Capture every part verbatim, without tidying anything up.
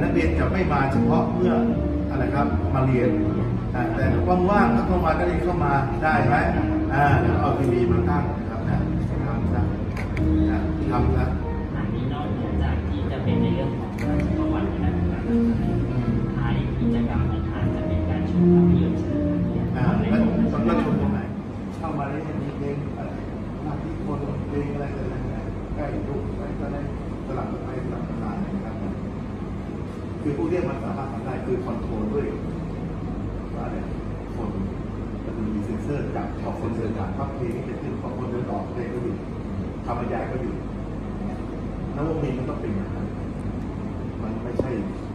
นักเรียนจะไม่มาเฉพาะเพื่ออะไรครับมาเรียนแต่ว่างๆก็เข้ามานักเรียนเข้ามาได้ไหมอ่าเอาทีวีมาตั้งนะครับนะทำซะทำซะอันนี้นอกเหนือจากที่จะเป็นในเรื่องของราชประวัตินะครับท้ายกิจกรรมของทางจะเป็นการชมภาพยนตร์อ่าแล้วตอนนั้นชมตรงไหนเข้ามาได้มีเพลงอะไรหน้าที่คนเพลงอะไรอะไรใกล้ลูกไว้ก็ได้สลับไปสลับมานะครับคือพวกนี้มันสามารถทำได้คือคอนโทรลด้วยว่าเนี่ยคนมันมีเซ็นเซอร์จับขอบเซ็นเซอร์จากภาพเพลงนี่เป็นขึ้นของคนเดินออกเพลงก็อยู่ธรรมยายก็อยู่แล้ววงนี้มันต้องเป็นอย่างนั้นมันไม่ใช่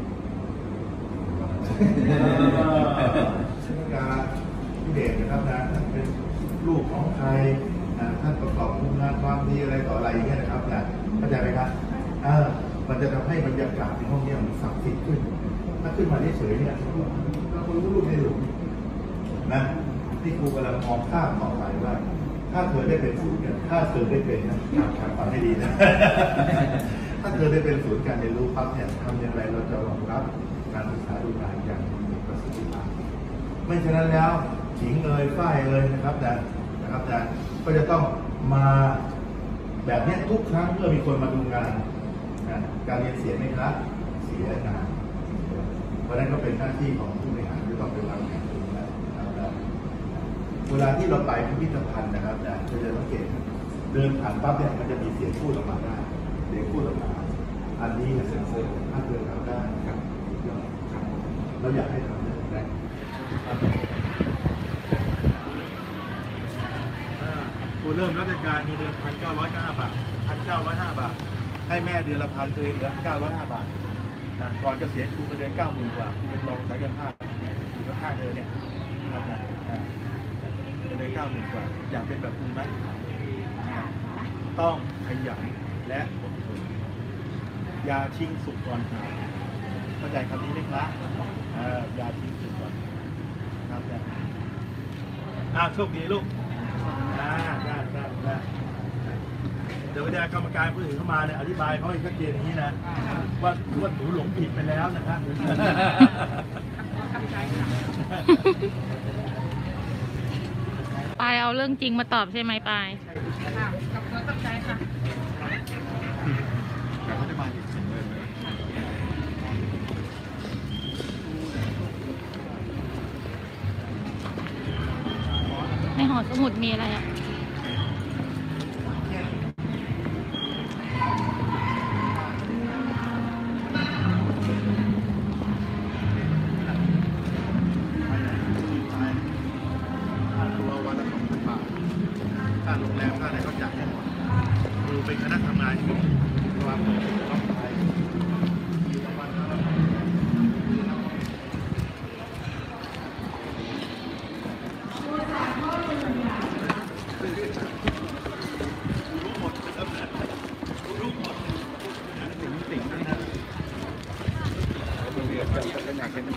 การพิเดชนะครับนะท่านเป็นลูกของใครท่านประกอบคุณงามความดีอะไรต่ออะไรอย่างเงี้ยนะครับนะเข้าใจไหมครับเออมันจะทำให้บรรยากาศในห้องนี้มันศักดิ์สิทธิ์ขึ้นถ้าขึ้นมาเฉยๆเนี่ยเราไม่รู้ลูกไม่รู้นะที่ครูกำลังมองข้ามต่อไปว่าถ้าเธอได้เป็นศูนย์เนี่ยถ้าเธอได้เป็นนะฟังให้ดีนะถ้าเธอได้เป็นศูนย์การเรียนรู้ปั๊บเนี่ยทำอย่างไรเราจะรองรับการศึกษาดูงานอย่างมีประสิทธิภาพไม่ฉะนั้นแล้วหญิงเอ่ยฝ้ายเอ่ยนะครับนะนะครับนะก็จะต้องมาแบบนี้ทุกครั้งเมื่อมีคนมาดูงานการเรียนเสียไหมครับเสียงานเพราะนั้นก็เป็นหน้าที่ของผู้บริหารที่ต้องไปวางแผนดูแลเวลาที่เราไปพิพิธภัณฑ์นะครับนะจะจะสังเกตเดินผ่านปั๊บเนี่ยมันจะมีเสียงพูดออกมาได้เสียงพูดออกมาอันนี้เซ็นเซอร์ถ้าเดินทำได้ครับเราอยากให้ทำได้กูเริ่มราชการมีเดือนพันเก้าร้อยห้าบาทพันเก้าร้อยห้าบาทให้แม่เดือนละพันตัวเองเหลือเก้าร้อยห้าบาทก่อนเกษียณครูเดือนเก้าหมื่นกว่าครูเป็นรองสายการภาคอยู่ข้างเธอเนี่ยเดือนเก้าหมื่นกว่าอยากเป็นแบบคุณไหมต้องขยันและอดทนอย่าชิงสุกก่อนหาเข้าใจคำนี้ไหมครับอย่าชิงสุกก่อนครับอ่าโชคดีลูกได้ได้ได้ได้เดี๋ยวเวลากรรมการผู้ถือเข้ามาเนี่ยอธิบายเขาให้ชัดเจนอย่างนี้นะว่าว่าหนูหลงผิดไปแล้วนะครับปายเอาเรื่องจริงมาตอบใช่ไหมปายค่ะกับตัวตั้งใจค่ะในหอสมุดมีอะไรอ่ะค่าโรงแรมค่าอะไรก็จ่ายให้หมดดูเป็นคณะทำงานที่มีความต้องใช้รู้หมดนะครับรู้หมดสิ่งสิ่งนี้นะเรียนแบบเป็นอย่างเป็น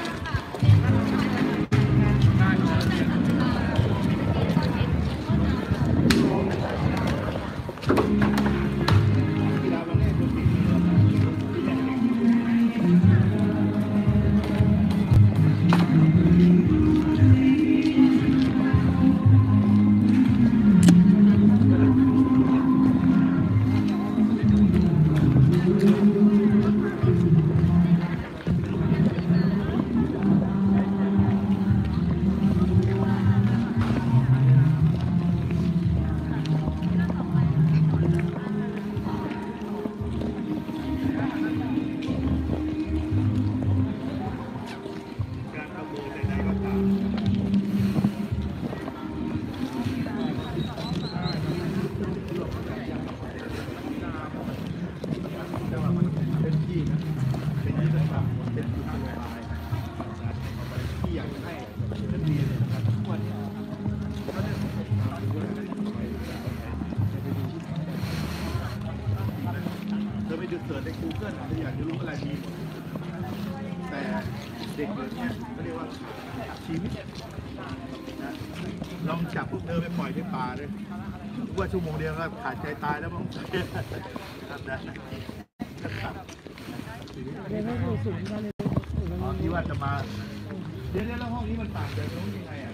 เสิร์ชใน Google อาจจะอยากจะรู้อะไรดีหมดแต่เด็กเนี่ยเขาเรียกว่าชีวิตนะลองจับพวกเธอไปปล่อยในป่าเลยว่าชั่วโมงเดียวก็ขาดใจตายแล้วมั้งครับนะถึงอ๋อที่ว่าจะมาเดี๋ยวแล้วห้องนี้มันต่างจากห้องยังไงอ่ะ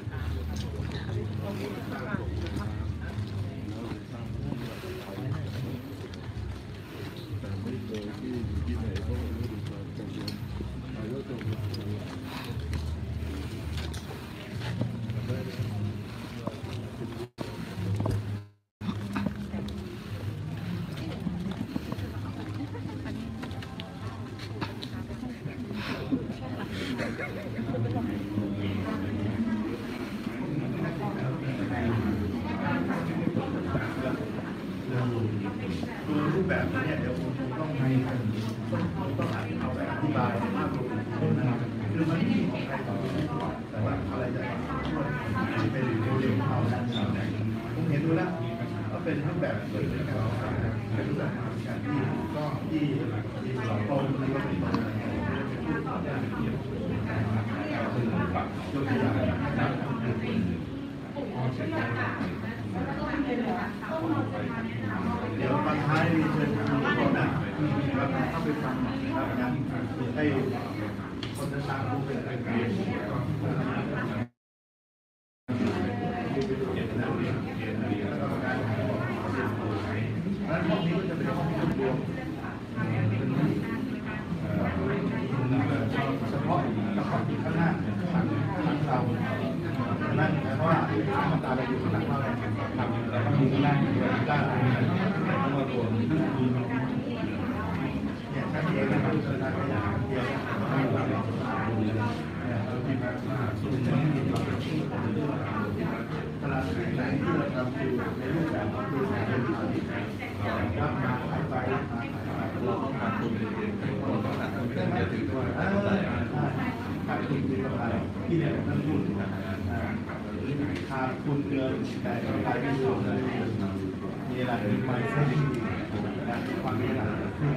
ดูรูปแบบนี้เดี๋ยวผมต้องให้ต้องเอาไปอธิบายภาพรวมนะครับคือมันมีของใครต่อแต่ว่าอะไรจะช่วยเป็นเร็วๆเอาแล้วผมเห็นดูแล้วก็เป็นรูปแบบสวยๆกันเป็นรูปแบบการที่ก็ที่ที่สองตรงแล้วก็เป็นตรงอะไรอย่างเงี้ยยกตัวอย่างนะครับเดี๋ยวตอนท้ายมีเชิญทุกคนนะแล้วเข้าไปฟังนะครับงานให้คนต่างๆรู้เป็นรายการแล้วห้องนี้ก็จะเป็นห้องที่รวมเฉพาะเฉพาะที่ข้างหน้าข้างหลังเรานั่นเพราะว่ามันตาเราอยู่ข้างหลังเราเลยทำแล้วก็มีข้างหน้าอยู่ด้านหลังตัวตัวเนี่ยชั้นเองนะครับชั้นเดียวเดียวตลาดไหนที่เราทำคือในรูปแบบของคือรับมาขายไปรับมาขายไปเราต้องขาดทุนขาดทุนจะถึงด้วยขาดทุนคือราคาที่เนี่ยนั่นพูดขาดทุนเกินแต่ขายไม่ถูกเลยมีอะไรมีไฟเส้นที่ความมีอะไร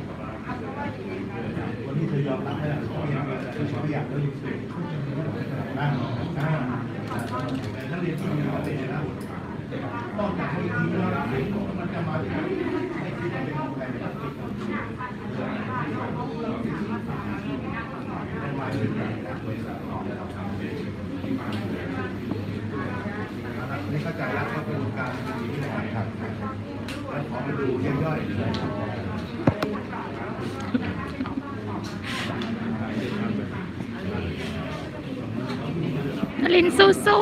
วันนี้เธอยอมรับให้เราเรียนมาแต่เขาอยากเรียนสูงนะแต่ถ้าเรียนที่มีความเป็นนะต้องการให้ทีเรามันจะมาที่ให้ที่เป็นของใครเป็นที่ของเป็นหมายถึงนี่ก็จะรับกระบวนการที่ไหนครับแล้วขอไปดูย่อยๆเลยนลินสู้สู้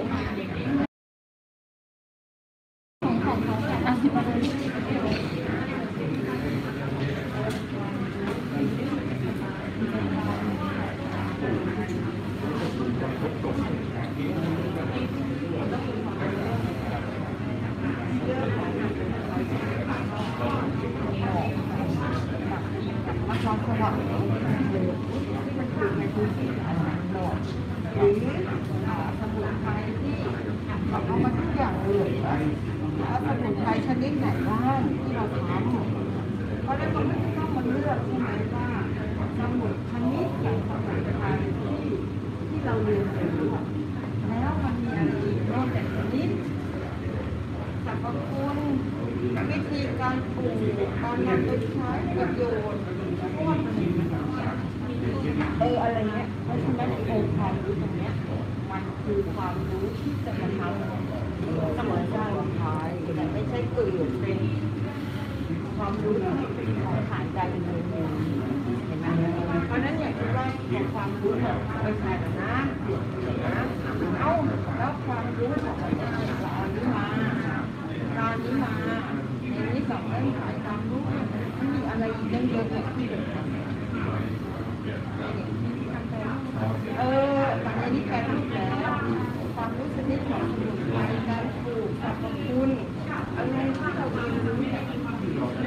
ความสว่างที่มันเกิดในพื้นที่อาหารหลอดหรือสมุนไพรที่เอามาทุกอย่างเลยแล้วสมุนไพรชนิดไหนบ้างที่เราทำเพราะนั้นเราไม่ต้องมาเลือกใช่ไหมว่าสมุนชนิดอย่างสมุนไพรที่ที่เราเรียนรู้แล้วมันมีอะไรอีกนอกจากชนิดสรรพคุณวิธีการปลูกการนำไปใช้ประโยชน์พวกเอออะไรเงี้ยเพราะฉะนั้นองค์ความรู้ตรงเนี้ยมันคือความรู้ที่จะมาทำสมองสร้างขายแต่ไม่ใช่เกิดเป็นความรู้ของขายใจเป็นเงินเห็นไหมเพราะนั้นอย่างที่ว่าของความรู้ของไปขายนะนะเอาแล้วความรู้ของอาจารย์เราอันนี้มาการนี้มาอย่างนี้สองเรื่องขายความรู้มันมีอะไรอีกเยอะๆที่เป็นเออแต่อันนี้แปลรูปแล้วความรู้ชนิดของสมุนไพรการปลูกสรรพคุณอะไรที่เราเรียนรู้เนี่ยเห็นไหม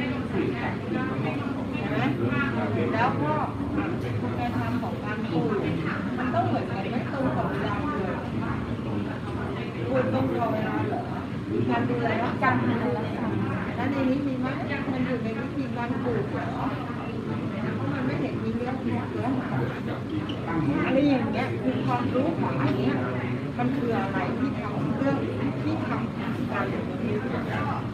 แล้วก็การทำของการปลูกมันต้องเหมือนกันไม่ตรงกับเวลาเลยปลูกตรงกับเวลาเหรอการดูแลรักษาแล้วในนี้มีไหมมันอยู่ในวิธีการปลูกเหรอมันไม่เห็นมีเรื่องเรื่องอะไรอย่างเงี้ยคือความรู้ของอันเนี้ยมันคืออะไรที่ทำเรื่องที่ทำการ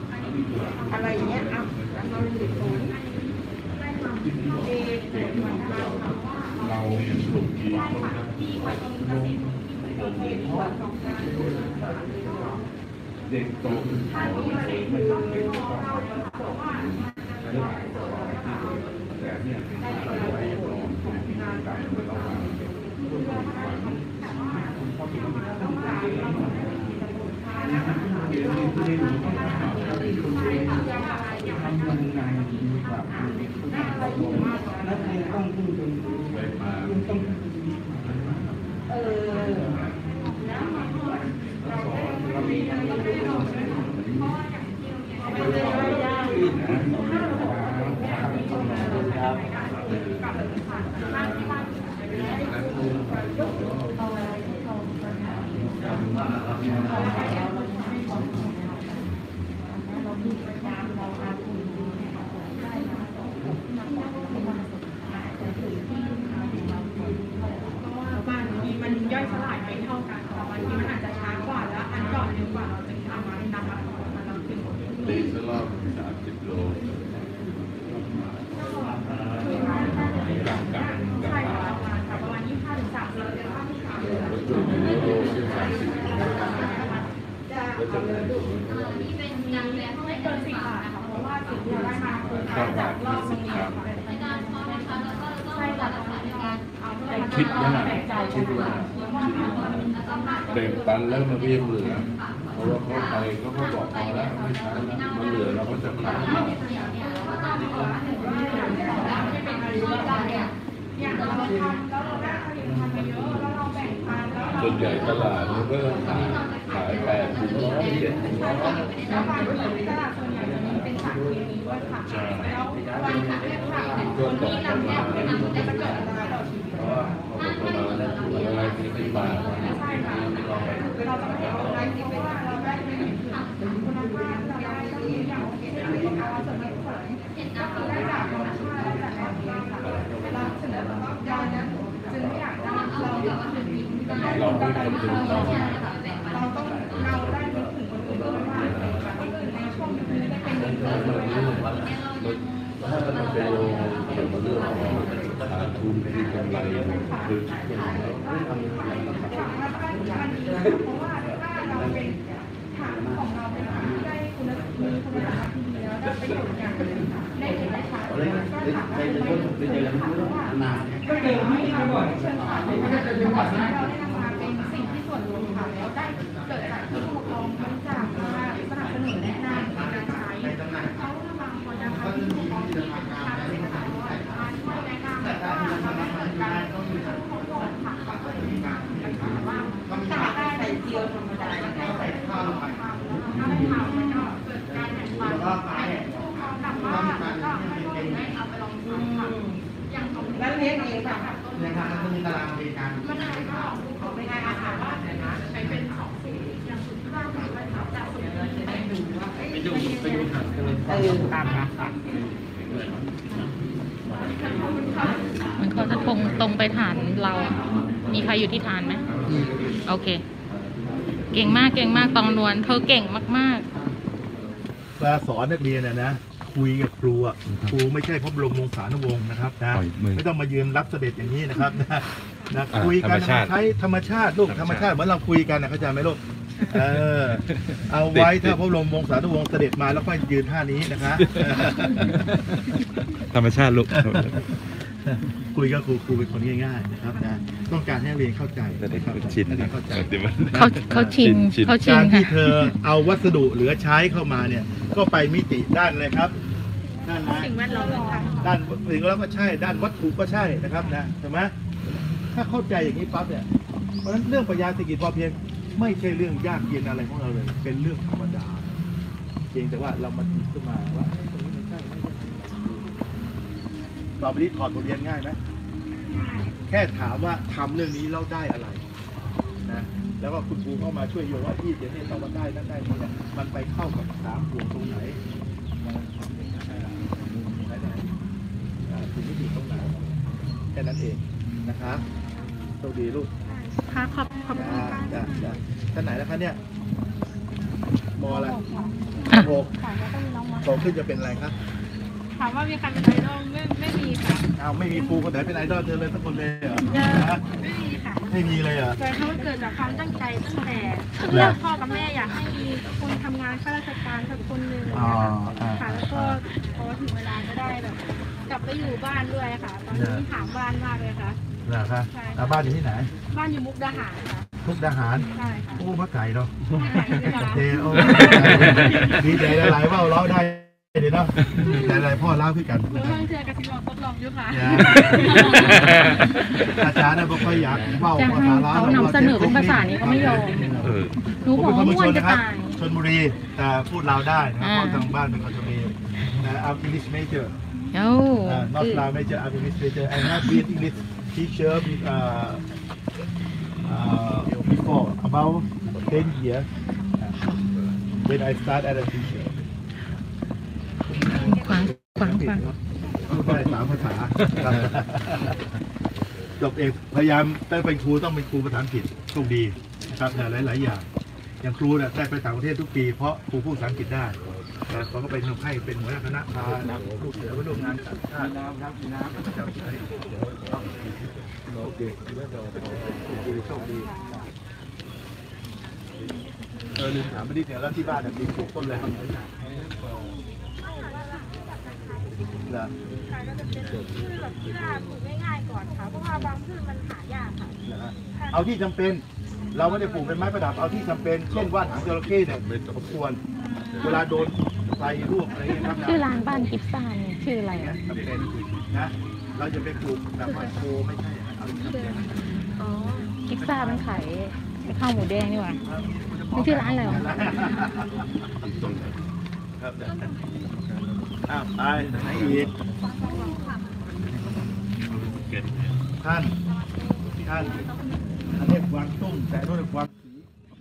อะไรเงี้ยอ่ะแล้วเราเรียนรู้เอลูกกี่คนครับเด็กโตขึ้นเขาไม่ต้องเด็กต้องแต่เนี่ยเป็นอะไรไว้รอการเมืองเราทำยังไงแบบนักเรียนต้องพูดตรงไปมาต้องเออเรามีอะไรก็ไม่รู้มันย่อยสลายไม่เท่ากันแต่บางทีมันอาจจะช้ากว่าแล้วอันก่อนเร็วกว่าเราจะทำมานำมามันเราถึงตีสลอบสามสิบโลใช่ค่ะประมาณประมาณยี่สิบห้าถึงสามสิบเลยค่ะที่สามสิบนี่เป็นการเรียนไม่เกินสิบบาทค่ะเพราะว่าสิ่งที่เราได้มาคือการจากรอบโรงเรียนในการพอนะคะแล้วก็ต้องใช่รัค่ะกษาในการเอาเพื่อคิดยังไงคิดว่าแบ่งปันแล้วมันก็ยังเหลือเพราะว่าเขาไปเขาก็บอกพอแล้วไม่ใช้แล้วมันเหลือเราก็จะขายอย่างเราทำแล้วเราได้ผลิตภัณฑ์มาเยอะแล้วเราแบ่งปันแล้วเราส่วนใหญ่ตลาดมันก็ขายขายแปดสิบร้อยเจ็ดสิบร้อยแล้วบางที่ตลาดส่วนใหญ่จะมีเป็นสารเคมีด้วยค่ะแล้วบางที่เนี่ยค่ะก็ตกประมาณจะเกิดอันตรายต่อชีวิตเพราะว่าประมาณอะไรที่สิบบาทใช่ค่ะเราต้องเห็นตรงนั้นเพราะว่าเราได้ไม่เห็นถึงคุณภาพเราได้ก็คืออย่างเช่นเราสมมติผลก็คือได้จากธรรมชาติและจากแหล่งเองค่ะเราถึงเราเนี่ยจึงไม่อยากได้เราแบบว่าถึงได้เราไม่คนดูเราเราต้องเราได้นึกถึงคนอื่นด้วยว่าคนอื่นในช่วงนี้ได้เป็นคนอื่นถ้ามันเป็นโลเกี่ยวกับเรื่องของขาดทุนคือกำไรคือเพราะว่าถ้าเราเป็นฐานของเราเป็นฐานที่ได้คุณภาพมีคุณภาพที่ดีแล้วได้ประโยชน์อย่างได้เห็นได้ชัดก็ถามว่าเป็นนานก็เดินไม่ได้บ่อยเชิญค่ะเราได้นำมาเป็นสิ่งที่ส่วนรวมค่ะแล้วได้เกิดจากที่ผู้ปกครองบริจาคมาสนับสนุนแนะนำในการใช้เขาบางคนนะคะที่ผู้ปกครองที่เป็นทางเป็นสายว่ามาช่วยแนะนำแล้วก็ทำให้เกิดการเขาโกรธค่ะเขาก็เลยปัญหาว่าถ้าได้ใส่เจียวธรรมดาได้ใส่ข้าวถ้าไม่ทำมันก็เกิดการแบ่งปันแล้วก็ผู้ปกครองกลับบ้านแล้วก็ให้ลูกได้เอาไปลองทำค่ะอย่างของแล้วเลี้ยงเองค่ะในทางมันมีตารางในการมันอะไรก็ของในการอาหารว่าเนี่ยนะใช้เป็นสองสูตรอย่างสูตรที่บ้านของเราจะสูตรเลยจะได้ดูว่าไปดูไปดูถังเลยเออตามนะมันเขาจะตรงตรงไปฐานเราอะมีใครอยู่ที่ฐานไหมโอเค เก่งมากเก่งมากตองนวลเธอเก่งมากเวลาสอนนักเรียนนะนะคุยกับครูอ่ะครูไม่ใช่พระบรมวงศานุวงศ์นะครับนะไม่ต้องมายืนรับเสด็จอย่างนี้นะครับนะนะคุยกันใช้ธรรมชาติลูกธรรมชาติเหมือนเราคุยกันนะเข้าใจไหมลูกเออเอาไว้ถ้าพระบรมวงศานุวงศ์เสด็จมาแล้วค่อยยืนท่านี้นะคะธรรมชาติลูกคุยกับครูครูเป็นคนง่ายๆนะครับนะต้องการให้นักเรียนเข้าใจแต่เด็กนะครับมันชินให้นักเรียนเข้าใจๆเขาเขาชินเขาชินการที่ค่ะเธอเอาวัสดุเหลือใช้เข้ามาเนี่ยก็ไปมิติด้านอะไรครับด้านอะไรสิ่งแวดล้อมค่ะด้านสิ่งแวดล้อมก็ใช่ด้านวัตถุก็ใช่นะครับนะใช่ไหมถ้าเข้าใจอย่างนี้ปั๊บเนี่ยเพราะฉะนั้นเรื่องปรัชญาเศรษฐกิจพอเพียงไม่ใช่เรื่องยากเย็นอะไรของเราเลย เป็นเรื่องธรรมดาเพียงแต่ว่าเรามาคิดขึ้นมาว่าตรงนี้ไม่ใช่ไม่ใช่ต่อไปนี้ถอดบทเรียนง่ายไหมแค่ถามว่าทำเรื่องนี้แล้วได้อะไรนะแล้วก็คุณครูเข้ามาช่วยโยงว่าที่เดี๋ยวนี้ต้องมาได้นั่นได้นี่เนี่ยมันไปเข้ากับสามห่วงตรงไหนถึงที่ตรงไหนแค่นั้นเองนะครับโชคดีลูกค่ะขอบขอบคุณจ้าค่ะจ้าจ้าท่านไหนแล้วคะเนี่ยมอะไรอ่ะหกค่ะแล้วก็มีน้องมาโตขึ้นจะเป็นอะไรครับค่ะามว่ามีใครเป็นไอดอลไม่ไม่มีค่ะเอาไม่มีครูคนไหนเป็นไอดอลเธอเลยสักคนเลยเหรอฮะไม่มีค่ะไม่มีเลยเหรอแต่เขาเกิดจากความตั้งใจตั้งแต่แล้เรื่อวงพ่อกับแม่อยากให้มีคนทำงานข้าราชการสักคนหนึ่งอ๋อค่ะอ่าแล้วก็พอถึงเวลาก็ได้แบบกลับไปอยู่บ้านด้วยค่ะ ตอนนี้ถามบ้านมากเลยค่ะเหรอคะแล้วบ้านอยู่ที่ไหนบ้านอยู่มุกดาหารค่ะมุกดาหารใช่ค่ะโอ้มาไก่เนาะไม่ไหวเลยค่ะเดโอ้ดีใจหลายๆว่าเราได้เดี๋ยวเนาะหลายๆพ่อเล่าขึ้นกันเพื่อนเชื่อกับที่เราทดลองอยู่ค่ะอาจารย์เนี่ยบอกว่าอยากเล่าจะภาให้ษาลาวเขานำเสนอเป็นภาษานี้เขาไม่ยอมหนูผมบอเป็กนคนว่าเมืองม่วนจะชนนะครับตายชลบุรีแต่พูดลาวได้นะครับอ่าเพราะทางบ้านเป็นคนชลบุรีแต่ I'm English major โอ้ uh, not ลาว major I'm English major I have been English teacher uh, uh, before about ten years when I start as a teacher ขวางขวางขวางพูดได้สามภาษาครับจบเอกพยายามได้เป็นครูต้องเป็นครูภาษาอังกฤษโชคดีนะครับในหลาย ๆ อย่างอย่างครูเนี่ยได้ไปต่างประเทศทุกปีเพราะครูพูดภาษาอังกฤษได้แต่เขาก็ไปทำให้เป็นหัวหน้าคณะพาลูกเสือไปร่วมงานกับชาติน้ำน้ำน้ำประจำใจโอเคโชคดีเออลืมถามไปนิดเดียวแล้วที่บ้านเนี่ยมีปลูกต้นอะไรครับเหรอค่ะก็จะเป็นพืชแบบที่ว่าปลูกง่ายๆก่อนค่ะ เพราะว่าบางพืชมันหายากค่ะนะฮะเอาที่จำเป็น เราไม่ได้ปลูกเป็นไม้ประดับ เอาที่จำเป็น เช่นว่านหางจระเข้เนี่ยสมควร เวลาโดนไฟลวกอะไรอย่างเงี้ยครับชื่อร้านบ้านกิฟซ่าเนี่ยชื่ออะไรเนี่ยอ่ะจำเป็นนะ เราจะไปปลูกแบบไม้โคไม่ใช่นะเอาที่จำเป็นอ๋อกิฟซ่ามันขายข้าวหมูแดงนี่หว่ามันชื่อร้านอะไรวะครับอ้าวไปไหนอีกท่าน ท่าน อันนี้กวางตุ้งแต่โน่นกวางสี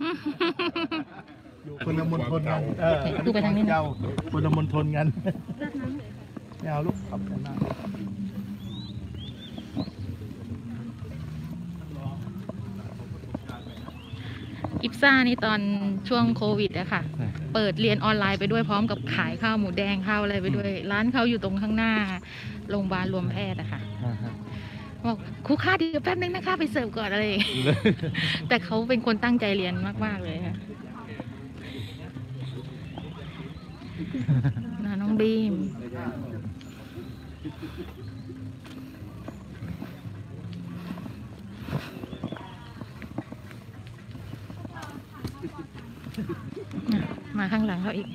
อยู่คนละมณฑลกันเออดูไปทางนี้นะเจ้าคนละมณฑลกันไม่เอาลูกขอบคุณมากกิฟซ่านี่ตอนช่วงโควิดอะค่ะ เปิดเรียนออนไลน์ไปด้วยพร้อมกับขายข้าวหมูแดงข้าวอะไรไปด้วย ร้านเขาอยู่ตรงข้างหน้าโรงพยาบาลรวมแพทย์อะค่ะบอกครูค่าเดียวแป๊บนึงนะคะไปเสิร์ฟก่อนอะไรอย่างเงี้ย แต่เขาเป็นคนตั้งใจเรียนมากๆเลยค่ะน่าน้องบีมน่ะมาข้างหลังเขาอีก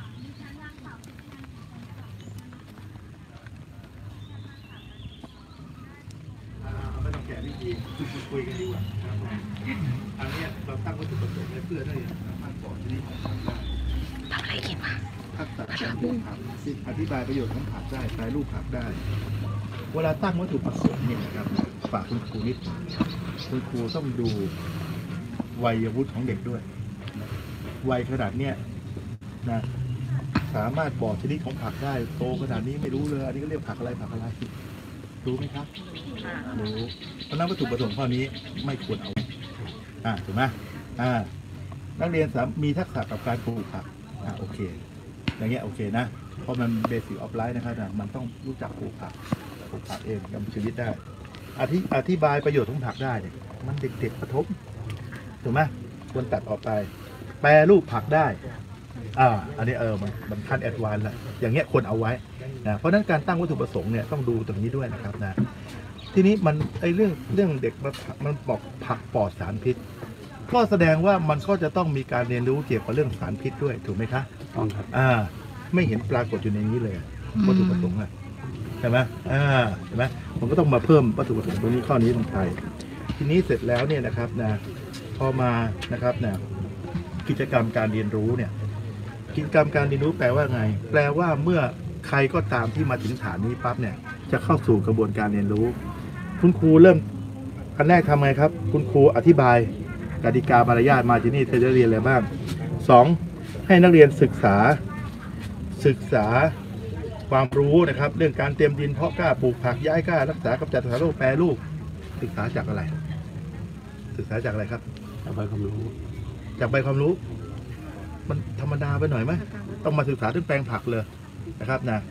ไม่ต้องแกะวิธีคุยกันดีกว่าอันนี้เราตั้งวัตถุประสงค์เพื่อได้สามารถบอกชนิดของผักได้ทำอะไรกินวะทักษะการปลูกผักอธิบายประโยชน์ของผักได้แปรรูปผักได้ เวลาตั้งวัตถุประสงค์เนี่ยนะครับฝากคุณครูนิดคุณครูต้องดูวัยวุฒิของเด็กด้วยวัยขนาดเนี้ยนะสามารถบอกชนิดของผักได้โตขนาดนี้ไม่รู้เลยอันนี้ก็เรียกผักอะไรผักอะไรรู้ไหมครับรู้เพราะนั้นวัตถุประสงค์ข้อนี้ไม่ควรเอาอ่าถูกไหมอ่านักเรียนสามมีทักษะกับการปลูกผักอ่าโอเคอย่างเงี้ยโอเคนะเพราะมันเบสิกออฟไลฟ์นะครับนะมันต้องรู้จักปลูกผักปลูกผักเองดำชีวิตได้อธิอธิบายประโยชน์ของผักได้เนี่ยมันเด็กๆประทบถูกไหมควรตัดออกไปแปรรูปผักได้อ่าอันนี้เออมันมันขั้นแอดวานซ์ละอย่างเงี้ยควรเอาไว้นะเพราะฉะนั้นการตั้งวัตถุประสงค์เนี่ยต้องดูตรงนี้ด้วยนะครับนะทีนี้มันไอเรื่องเรื่องเด็กมันมันบอกผักปลอดสารพิษก็แสดงว่ามันก็จะต้องมีการเรียนรู้เกี่ยวกับเรื่องสารพิษด้วยถูกไหมคะต้องครับอ่าไม่เห็นปรากฏอยู่ในนี้เลยวัตถุประสงค์อะใช่ไหมอ่าใช่ไหมมันก็ต้องมาเพิ่มวัตถุประสงค์ตรงนี้ข้อนี้ลงไปทีนี้เสร็จแล้วเนี่ยนะครับนะพอมานะครับนะกิจกรรมการเรียนรู้เนี่ยกิจกรรมการเรียนรู้แปลว่าไงแปลว่าเมื่อใครก็ตามที่มาถึงฐานนี้ปั๊บเนี่ยจะเข้าสู่กระบวนการเรียนรู้คุณครูเริ่มอันแรกทำไงครับคุณครูอธิบายกติกามารยาทมาที่นี่เธอจะเรียนอะไรบ้างสองให้นักเรียนศึกษาศึกษาความรู้นะครับเรื่องการเตรียมดินเพาะกล้าปลูกผักย้ายกล้ารักษากำจัดโรคแปรรูปศึกษาจากอะไรศึกษาจากอะไรครับจากใบความรู้จากใบความรู้มันธรรมดาไปหน่อยไหมต้องมาศึกษาเรื่องแปลงผักเลยนะครับนะ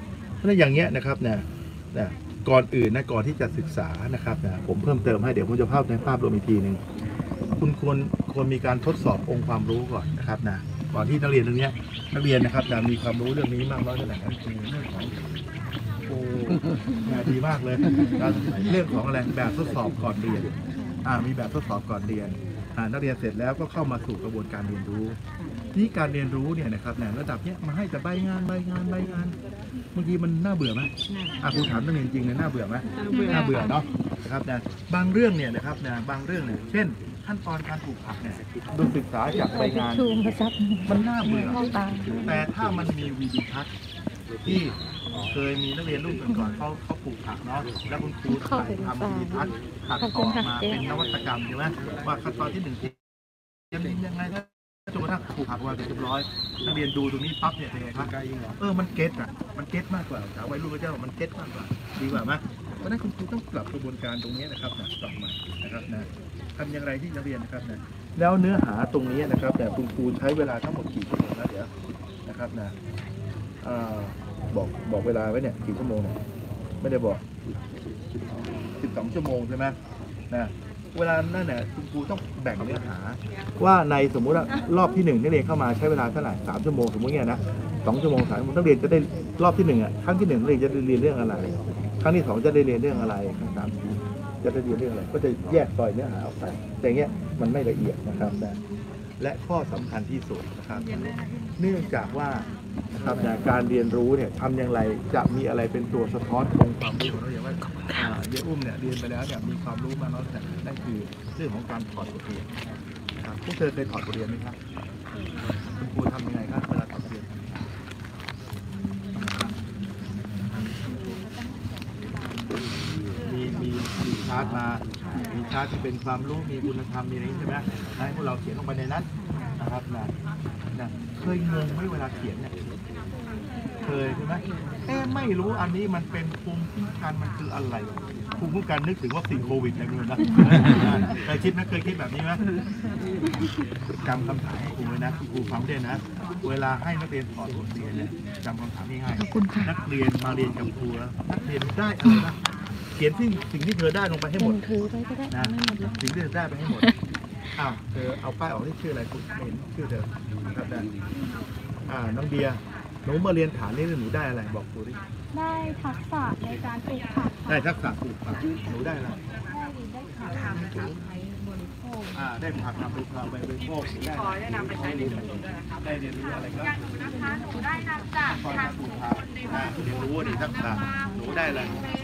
ราะฉะนั้นอย่างเงี้ยนะครับเนี่ยนะก่อนอื่นนะก่อนที่จะศึกษานะครับนะผมเพิ่มเติมให้เดี๋ยวผมจะภาพในภาพรวมอีกทีหนึ่งคุณควรควรมีการทดสอบองค์ความรู้ก่อนนะครับนะก่อนที่นักเรียนตรงนี้นักเรียนนะครับจะมีความรู้เรื่องนี้มากน้อยแค่ไหนครับคือเรื่องของโอ้งานดีมากเลยเรื่องของอะไรแบบทดสอบก่อนเรียนอ่ามีแบบทดสอบก่อนเรียนอ่านักเรียนเสร็จแล้วก็เข้ามาสู่กระบวนการเรียนรู้นี่การเรียนรู้เนี่ยนะครับเนี่ยระดับเนี้ยมาให้แต่ใบงานใบงานใบงานบางทีมันน่าเบื่อไหมอ่ะครูถามนักเรียนจริงเลยน่าเบื่อไหมน่าเบื่อเนาะนะครับนะบางเรื่องเนี่ยนะครับนะบางเรื่องเนี่ยเช่นขั้นตอนการปลูกผักเนี่ยโดยศึกษาจากใบงานมันน่าเบื่อแต่ถ้ามันมีวิดีทัศน์ที่เคยมีนักเรียนรุ่นก่อนๆเขาเขาปลูกผักเนาะแล้วคุณครูใส่ทำวิดีทัศน์ตัดต่อมาเป็นนวัตกรรมใช่ไหมว่าขั้นตอนที่หนึ่งจะเป็นยังไงนะจนกระทั่งปลูกผักว่าเรียบร้อยนักเรียนดูตรงนี้ปั๊บเนี่ยเป็นไงครับเออมันเก็ตอ่ะมันเก็ตมากกว่าสาววัยรุ่นก็จะบอกมันเก็ตมากกว่าดีกว่าไหมเพราะนั้นคุณครูต้องปรับกระบวนการตรงนี้นะครับนะต่อมานะครับนะทำอย่างไรที่นักเรียนนะครับนะแล้วเนื้อหาตรงนี้นะครับแต่คุณครูใช้เวลาทั้งหมดกี่ชั่วโมงนะเดี๋ยวนะครับนะบอกบอกเวลาไว้เนี่ยกี่ชั่วโมงเนี่ยไม่ได้บอกสิบสองชั่วโมงใช่ไหมนะเวลานั่นเนี่ยคุณครูต้องแบ่งเนื้อหาว่าในสมมุติว่ารอบที่หนึ่งนักเรียนเข้ามาใช้เวลาเท่าไหร่สามชั่วโมงสมมติเนี่ยนะสองชั่วโมงสามนักเรียนจะได้รอบที่หนึ่งอ่ะครั้งที่หนึ่งนักเรียนจะได้เรียนเรื่องอะไรครั้งที่สองจะได้เรียนเรื่องอะไรครั้งสามจะได้เรียนเรื่องอะไรก็จะแยกซอยเนื้อหาออกไปแต่เงี้ยมันไม่ละเอียดนะครับนะและข้อสำคัญที่สุดนะครับเนื่องจากว่านะครับการเรียนรู้เนี่ยทำอย่างไรจะมีอะไรเป็นตัวสะท้อนองค์ความรู้ของเราอย่างว่าเยอุ้มเนี่ยเรียนไปแล้วเนี่ยมีความรู้มากน้อยแต่นั่นคือเรื่องของการถอดบทเรียนครับพวกเธอเคยถอดบทเรียนไหมครับคุณครูทำยังไงครับเวลาถอดบทเรียนมีมีมีชาร์ตมามีชาร์ตที่เป็นความรู้มีคุณธรรมมีอะไรใช่ไหมให้พวกเราเขียนลงไปในนั้นนะครับนะนะเคยงงไหมเวลาเขียนเนี่ยเคยใช่ไหมเอ๊ะไม่รู้อันนี้มันเป็นภูมิคุ้มกันมันคืออะไรภูมิคุ้มกันนึกถึงวัคซีนโควิดอะไรไม่รู้นะเคยคิดไหมเคยคิดแบบนี้ไหมจำคำถามครูไว้นะครูฟังด้วยนะเวลาให้นักเรียนถอดบทเรียนเนี่ยจำคำถามง่ายๆนักเรียนมาเรียนกับครูนักเรียนได้อะไรบ้างเขียนสิ่งสิ่งที่เธอได้ลงไปให้หมดนะสิ่งที่เธอได้ไปให้หมดอ้าวเธอเอาป้ายออกที่ชื่ออะไรคุณเห็นชื่อเธอครับนะอ่าน้องเบียร์หนูมาเรียนฐานนี่หนูได้อะไรบอกครูดิได้ทักษะในการปลูกผักได้ทักษะปลูกผักหนูได้อะไรได้ได้ผักทำไปบริโภคอ่าได้ผักนำไปทำไปบริโภคได้ได้นำไปใช้ในชุมชนด้วยนะครับได้เรียนรู้อะไรครับนะคะหนูได้นำจากทางชุมชนในบ้านเรียนรู้ดิทักษะหนูได้อะไร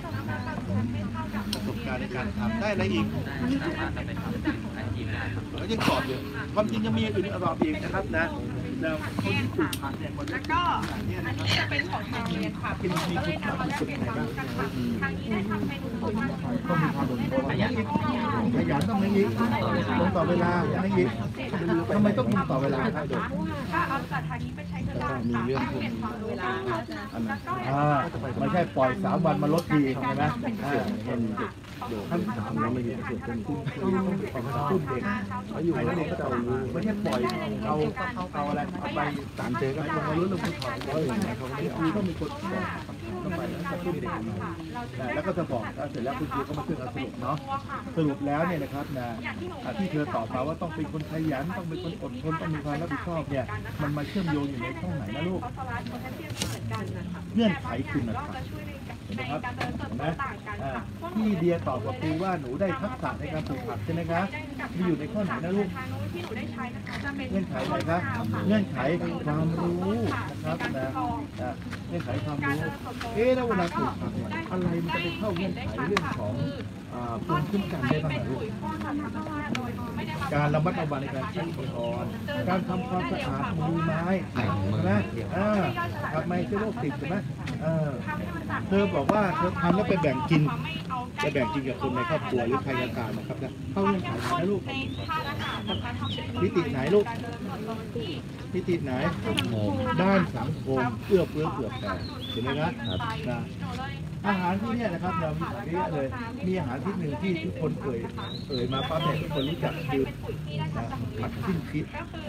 ประสบการณ์ในการทำได้อะไรอีกสามารถนำไปทำอาชีพได้แล้วยังสอบอยู่ความจริงยังมีอื่นสอบอีกนะครับนะแล้วคนที่ปลูกผักเนี่ยแล้วก็อันนี้จะเป็นของทางเรียนค่ะก็เลยนำมาแลกเปลี่ยนความรู้กันค่ะทางนี้ได้ทำเมนูโคตรต้องมีความอดทนขยันขยันต้องไม่ยิงตรงต่อเวลาไม่ยิงทำไมต้องตรงต่อเวลาครับเด็กถ้าเอาจากทางนี้ไปใช้กันได้มีเรื่องพวกนี้เวลาอ่าไม่ใช่ปล่อยสามวันมาลดทีใช่ไหมอ่าเห็นเด็กขั้นสามเราไม่ยิงเสียเป็นตุ้นตุ้นเด็กอายุแล้วเด็กก็จะไม่ใช่ปล่อยเอาเอาอะไรเอาไปสารเจอกันลงมาลุ้นลงมาถอดเขาอย่างไรเขาไม่เอาต้องมีคนบอกต้องไปแล้วก็ตุ้นเด็กแล้วก็จะบอกเสร็จแล้วคุณครูก็มาช่วยเราสรุปเนาะสรุปแล้วเนี่ยนะครับนะที่เธอตอบมาว่าต้องเป็นคนขยันต้องเป็นคนอดทนต้องมีความรับผิดชอบเนี่ยมันมาเชื่อมโยงอยู่ในช่องไหนนะลูกเงื่อนไขคุณนะครับเห็นไหมครับเห็นไหมที่เดียตอบกับครูว่าหนูได้ทักษะในการปลูกผักใช่ไหมครับมีอยู่ในข้อไหนนะลูกเงื่อนไขอะไรครับเงื่อนไขความรู้นะครับนะเงื่อนไขความรู้เอ๊ะแล้วเวลาปลูกผักเนี่ยอะไรมันจะไปเข้าเงื่อนไขเรื่องของภูมิคุ้มกันได้บ้างลูกการระมัดระวังในการใช้อุปกรณ์การทำความสะอาดมือไม้ใช่ไหมอ่าทำไมเชื้อโรคติดใช่ไหมเออเธอบอกว่าเธอทำแล้วไปแบ่งกินไปแบ่งกินกับคนในครอบครัวหรือใครต่างๆนะครับนะเข้าเงื่อนไขไหนนะลูกมิติไหนลูกมิติไหนด้านสังคมเอื้อเฟื้อเผื่อแผ่เห็นไหมครับนะอาหารที่นี่นะครับเรามีเยอะเลยมีอาหารที่หนึ่งที่ทุกคนเอ่ยเอ่ยมาปั๊บเนี่ยทุกคนรู้จักคือผัดสิ้นคิด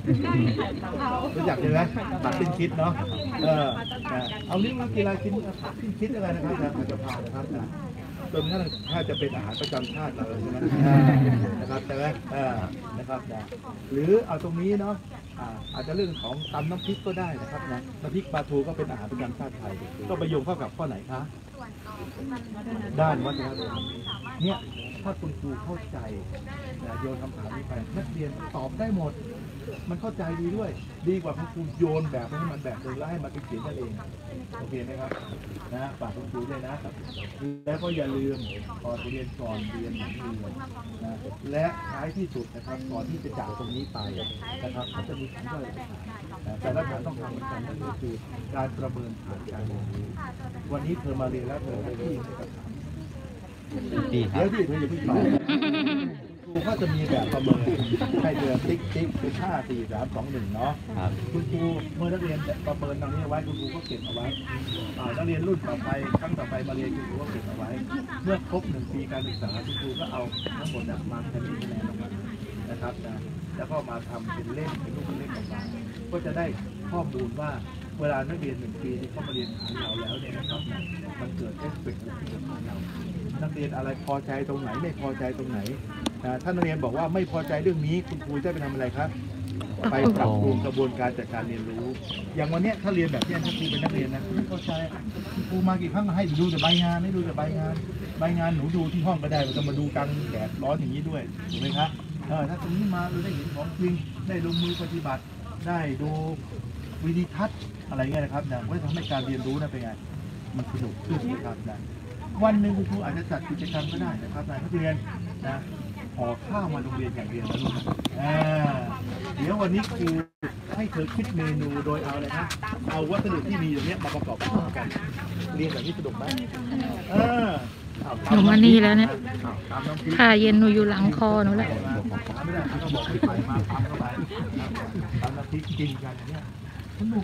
รู้จักใช่ไหมผักสิ้นคิดเนาะเออเอาเรื่องกีฬากินผักสิ้นคิดอะไรนะครับนะผักกะเพรานะครับนะตรงนั้นถ้าจะเป็นอาหารประจำชาติเราใช่ไหมนะครับใช่ไหมนะครับนะหรือเอาตรงนี้เนาะอาจจะเรื่องของตำน้ำพริกก็ได้นะครับนะน้ำพริกปลาทูก็เป็นอาหารประจำชาติไทยก็ไปโยงเข้ากับข้อไหนคะด้านวัฒนธรรมเนี่ยถ้าคุณครูเข้าใจโยนคำถามนี้ไปนักเรียนตอบได้หมดมันเข้าใจดีด้วยดีกว่าคุณครูโยนแบบให้มันแบบนึงแล้วให้มันไปเขียนกันเองโอเคไหมครับนะฝากคุณครูด้วยนะแล้วก็อย่าลืมก่อนเรียนก่อนเรียนหลังเรียนนะและท้ายที่สุดนะครับก่อนที่จะจากตรงนี้ไปนะครับก็จะมีคำว่าแต่ละฐานต้องทำเหมือนกันนั่นก็คือการประเมินผลการเรียนรู้วันนี้เธอมาเรียนแล้วเธอได้ที่ไม่กระทำเดี๋ยวที่เธออย่าเพิ่งไปครูก็จะมีแบบประเมินให้เดือนติ๊กติ๊กเป็นห้าสี่สามสองหนึ่งเนาะคุณครูเมื่อนักเรียนประเมินตรงนี้ไว้คุณครูก็เก็บเอาไว้นักเรียนรุ่นต่อไปครั้งต่อไปมาเรียนคุณครูก็เก็บเอาไว้เมื่อครบหนึ่งปีการศึกษาคุณครูก็เอาทั้งหมดมาคะแนนคะแนนออกมานะครับนะแล้วก็มาทำเป็นเล่มเป็นรูปเล่มออกมาก็จะได้ข้อมูลว่าเวลานักเรียนหนึ่งปีที่เข้ามาเรียนฐานเราแล้วเนี่ยนะครับมันเกิดเอฟเฟกต์กับฐานเรานักเรียนอะไรพอใจตรงไหนไม่พอใจตรงไหนถ้านักเรียนบอกว่าไม่พอใจเรื่องนี้คุณครูจะไปทำอะไรครับไปปรับปรุงกระบวนการจัดการเรียนรู้อย่างวันนี้ถ้าเรียนแบบนี้ถ้าครูเป็นนักเรียนนะไม่เข้าใจครูมากี่ครั้งให้ดูแต่ใบงานไม่ดูแต่ใบงานใบงานหนูดูที่ห้องก็ได้มันจะมาดูกลางแดดร้อนอย่างนี้ด้วยถูกไหมครับเออถ้าตรงนี้มาเราได้เห็นของจริงได้ลงมือปฏิบัติได้ดูวิดีทัศน์อะไรเงี้ยนะครับนะก็จะทำให้การเรียนรู้นะเป็นไงมันสนุกขึ้นนะครับนะวันหนึ่งคุณครูอาจจะจัดกิจกรรมก็ได้นะครับนักเรียนนะห่อข้าวมาโรงเรียนอย่างเดียวนะลูกอ่าเดี๋ยววันนี้ครูให้เธอคิดเมนูโดยเอาอะไรนะเอาวัสดุที่มีอย่างนี้มาประกอบกันเรียนแบบนี้สนุกไหมเออหนูมานี่แล้วเนี่ยค่ะเย็นหนูอยู่หลังคอหนูแหละไม่ได้ก็บอกไปมาปั๊มเข้าไปปั๊มน้ำพริกกินกันเนี่ยสนุก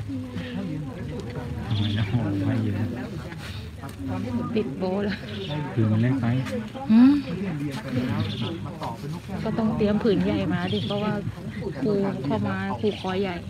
ปิดโบแล้วคือมันเล็กไปก็ต้องเตรียมผืนใหญ่มาดิเพราะว่าครูเข้ามาครูคอใหญ่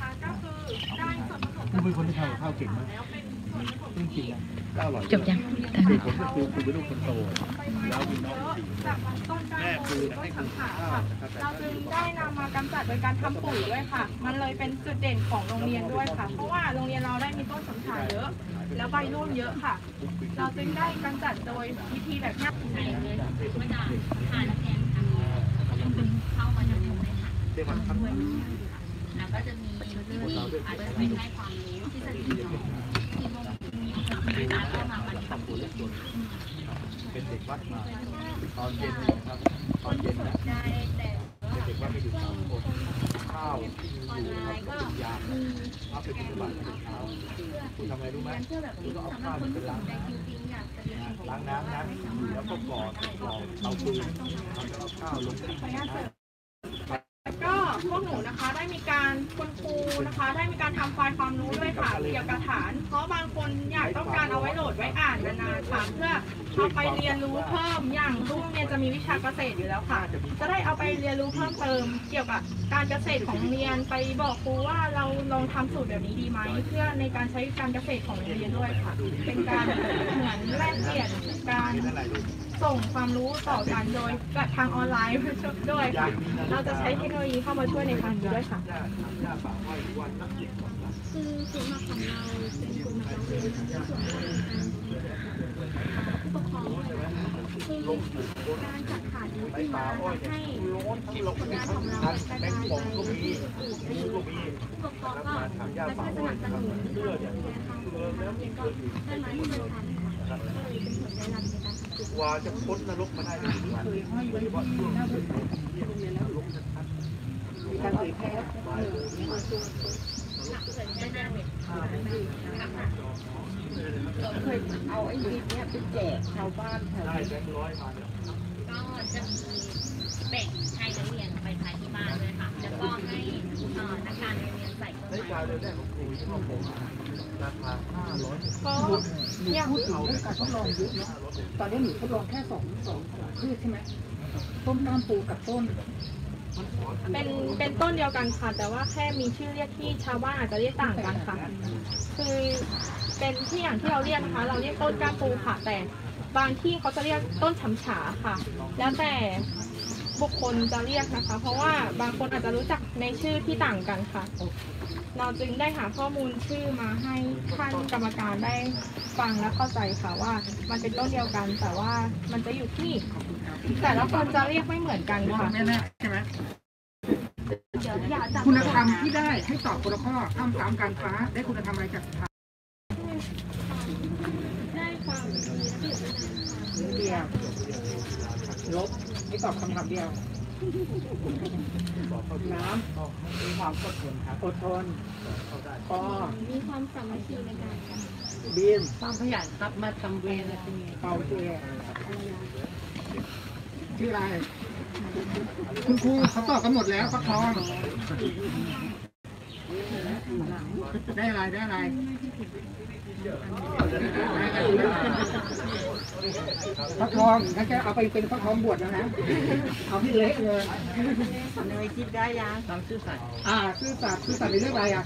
ครูเป็นคนที่ทำข้าวเก่งมากจริงๆนะอร่อยจบยังผมก็ครูครูเป็นลูกคนโตแล้วมีน้องสี่แม่ครูให้ครูข้าวเราจึงได้นำมากำจัดโดยการทำปุ๋ยด้วยค่ะมันเลยเป็นจุดเด่นของโรงเรียนด้วยค่ะเพราะว่าโรงเรียนเราได้มีต้นสำชาเยอะแล้วใบร่วงเยอะค่ะเราจึงได้กำจัดโดยวิธีแบบนี้เลยก็จะหาแทนเข้ามาในถังแล้วก็จะมีที่อาจจะไม่ได้ความรู้ที่จะดีที่โมมีการเข้ามามันทำปุ๋ยเป็นเด็กวัดมาตอนเย็นนะครับตอนเย็นนะเด็กวัดไม่อยู่สามคนข้าวออนไลน์ก็ยาเอาไปปฏิบัติเช้าคุณทำไงรู้ไหมคุณก็เอาข้าวไปล้างล้างน้ำนะแล้วก็กอดกอดเอาปืนเอาข้าวลงไปก็พวกหนูนะคะได้มีการคุณครูนะคะได้มีการทำไฟล์ความรู้ด้วยค่ะเกี่ยวกับฐานเพราะบางคนอยากต้องการเอาไว้โหลดไว้อ่านนานๆค่ะเพื่อเอาไปเรียนรู้เพิ่มอย่างทุกโรงเรียนจะมีวิชาเกษตรอยู่แล้วค่ะจะได้เอาไปเรียนรู้เพิ่มเติมเกี่ยวกับการเกษตรของโรงเรียนไปบอกครูว่าเราลองทำสูตรแบบนี้ดีไหมเพื่อในการใช้การเกษตรของโรงเรียนด้วยค่ะเป็นการเหมือนแลกเปลี่ยนการส่งความรู้ต่อกันโดยทางออนไลน์ด้วยค่ะเราจะใช้เทคโนโลยีเข้ามาช่วยในทางนี้ด้วยค่ะคือส่วนมากของเราเป็นกลุ่มนักเรียนในส่วนของผู้ปกครองคือการจัดฐานนี้ขึ้นมาให้งานของเรากระจายไปผู้ปกครองก็จะสนับสนุนในทางเราเองก็ได้มาที่เดียวกันก็เลยเป็นผลได้รับในการทำกิจกรรมว่าจะพ้นนรกมาได้ในวันนี้โดยเฉพาะช่วงที่นรกชัดๆการเผยแพร่เคยเอาไอ้ดินเนี่ยไปแจกชาวบ้านแถวนี้ก็จะมีแบ่งให้นักเรียนไปใช้ที่บ้านด้วยค่ะแล้วก็ให้นักการเรียนใส่ต้นไม้ราคาห้าร้อยก็เนี่ยพูดถึงเรื่องการทดลองเยอะเนาะตอนนี้หนูทดลองแค่สองสองสองพืชใช่ไหมต้นกล้ามปูกับต้นเป็นเป็นต้นเดียวกันค่ะ แต่ว่าแค่มีชื่อเรียกที่ชาวบ้านอาจจะเรียกต่างกันค่ะ คือเป็นที่อย่างที่เราเรียกนะคะ เราเรียกต้นก้ามปูค่ะ แต่บางที่เขาจะเรียกต้นฉำฉาค่ะ แล้วแต่บุคคลจะเรียกนะคะ เพราะว่าบางคนอาจจะรู้จักในชื่อที่ต่างกันค่ะ เราจึงได้หาข้อมูลชื่อมาให้ท่านกรรมการได้ฟังและเข้าใจค่ะว่ามันเป็นต้นเดียวกัน แต่ว่ามันจะอยู่ที่แต่ละคนจะเรียกไม่เหมือนกันค่ะแน่ๆใช่ไหมคุณธรรมที่ได้ให้ตอบคนละข้อทำสามการฟ้าได้คุณธรรมอะไรจากได้ความดีและเดียวเดียวลบให้ตอบคำถามเดียวน้ำมีความอดทนครับอดทนปอมีความสามัคคีในการทำบีมความขยันครับมาทำเวรอะไรอย่างเงี้ยเป่าเจชื่ออะไรคุณครูเขาตอบกันหมดแล้วฟักทองได้อะไรได้อะไรฟักทองงั้นจะเอาไปเป็นฟักทองบวชแล้วนะเอาที่เละเลยเนยคิดได้ยังความซื่อสัตย์อ่าซื่อสัตย์ซื่อสัตย์ในเรื่องอะไรอ่ะ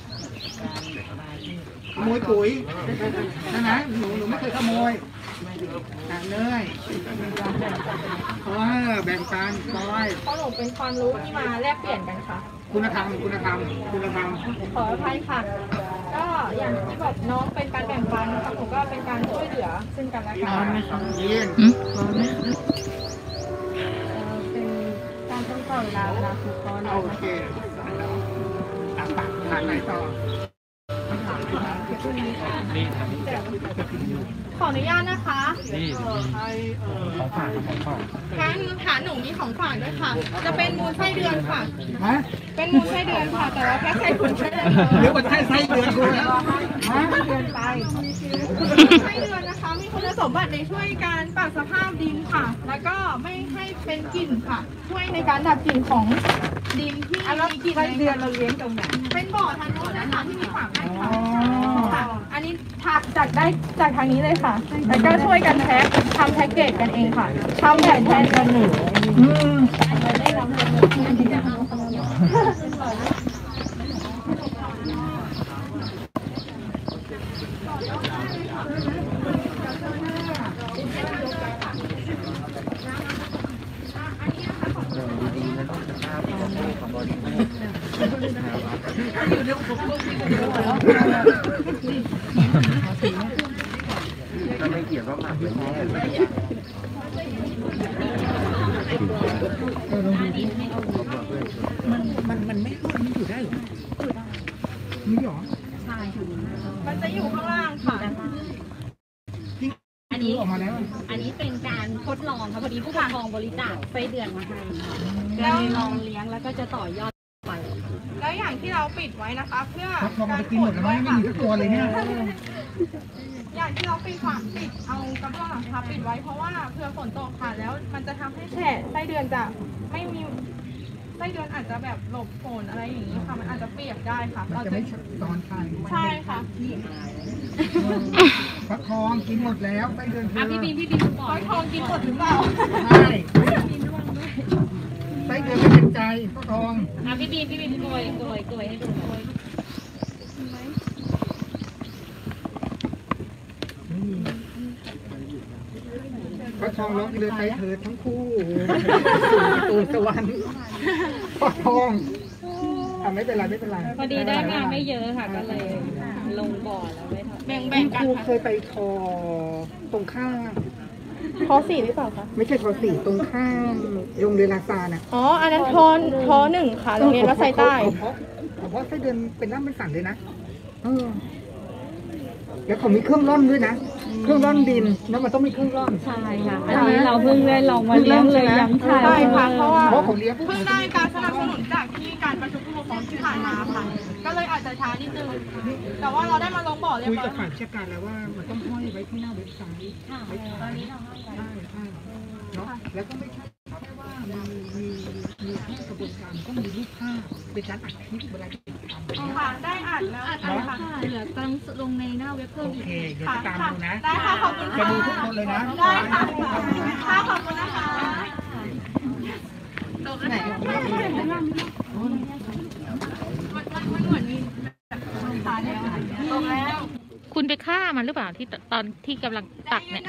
ขโมยปุ๋ยใช่ไหมหนูหนูไม่เคยขโมยอ่าเนยเออแบ่งปันซอยเพราะหนูเป็นความรู้ที่มาแลกเปลี่ยนกันค่ะคุณธรรมคุณธรรมคุณธรรมขออภัยค่ะ ก็อย่างที่บอกน้องเป็นการแบ่งปันค่ะผมก็เป็นการช่วยเหลือซึ่งกันและกันยินอืมเป็นการต้องต่อเวลาเวลาคือข้อโอเคอ่ะปากทางไหนต่อขออนุญาตนะคะของฝากของฝากทางฐานหนูมีของฝากด้วยค่ะ จะเป็นมูลไส้เดือนค่ะฮะเป็นมูลไส้เดือนค่ะ แต่ว่าแค่ใส่ถุงแค่เดือนเรียกว่าไส้ไส้เดือนกูนะฮะเดือนไปไส้เดือนนะคะ มีคุณสมบัติในช่วยการปรับสภาพดินค่ะ แล้วก็ไม่ให้เป็นกลิ่นค่ะ ช่วยในการดับกลิ่นของดินที่มีกลิ่นไส้เดือนเราเลี้ยงตรงไหนเป็นบ่อทางโน้นนะคะที่มีฝาให้ค่ะค่ะ อันนี้จากได้จากทางนี้เลยค่ะ แล้วก็ช่วยกันแพ็คทำแพ็กเกจกันเองค่ะทำแบบแทนกันหนึ่งอืมถ้าไม่เกี่ยวก็หมักเลยแม่มันมันมันไม่ร่วนมันอยู่ได้เหรอนี่หรอมันจะอยู่ข้างล่างค่ะอันนี้ออกมาแล้วอันนี้เป็นการทดลองค่ะพอดีผู้ปกครองบริจาคไส้เดือนมาให้ก็เลยลองเลี้ยงแล้วก็จะต่อยอดไปแล้วอย่างที่เราปิดไว้นะคะ เพื่อฟักทองกาไปรกินหมดแล้วมั้งไม่มีทุกตัวเลยเนี่ยอย่างที่เราปิดฝาปิดเอากระเบื้องหลังคาปิดไว้เพราะว่าเพื่อฝนตกค่ะแล้วมันจะทำให้แฉะไส้เดือนจะไม่มีไส้เดือนอาจจะแบบหลบฝนอะไรอย่างนี้ค่ะมันอาจจะเปียกได้ค่ะมันเราจะจะไม่ตอนไทยใช่ค่ะฟักทองกินหมดแล้วไปเดินเธอ่ะอพี่บีมพี่บีมก่อร้นอยทองกินหมดหรือเปล่าใช่ไส้เดือนไม่เป็นใจฟักทองอ่ะพี่บีมพี่บีมโกยโกยโกยให้ดูโกยฟักทองน้องเดินไปเถิดทั้งคู่สู่ประตูสวรรค์ฟักทองอ่ะไม่เป็นไรไม่เป็นไรพอดีได้มาไม่เยอะค่ะก็เลยลงบ่อแล้วไม่ทอดแบ่งคุแบ่งณกัคน รูค่ะเคยไปทอตรงข้างทอสี่หรือเปล่าคะไม่ใช่ทอสี่ตรงข้างโรงเรียนลาซาน่ะอ๋ออันนั้นทอนทอหนึ่งค่ะโรงเรียนวัดไซใต้เพราะเพราะไส้เดือนเป็นน้ำเป็นสั่นเลยนะเออแล้วเขามีเครื่องร่อนด้วยนะ เครื่องร่อนดิน แล้วมันต้องมีเครื่องร่อนใช่ค่ะอันนี้เราเพิ่งได้ลองมาเลี้ยงเลยยังถ่ายใช่ค่ะเพราะว่าเพราะเขาเลี้ยงเพิ่งได้การสนับสนุนจากที่การประชุมผู้ปกครองที่ผ่านมาค่ะ ก็เลยอาจจะช้านิดนึง แต่ว่าเราได้มาลงบ่อเรียบคุยร้อกับยฝ่ายราชการแล้วว่ามันต้องห้อยไว้ที่หน้าเว็บไซต์ค่ะตอนนี้เราให้ไปใช่ใช่เนาะแล้วก็ไม่ใช่แค่ว่ามีมีมีแค่กระบวนการก็มีรูปภาพเป็นการอัดคลิปเวลาที่ทำอ๋อค่ะได้อ่านแล้วอัดอ่านค่ะค่ะเหลือตั้งลงในหน้าเว็บเพิ่โอมอีกเคเดี๋ยวค่ะจะตามค่ะดูนะได้ค่ะขอบคุณจะค่ะดูทุกคนเลยนะได้ค่ะค่ะขอบคุณนะคะไหนรือเปล่าที่ตอนที่กำลังตักเนี่ย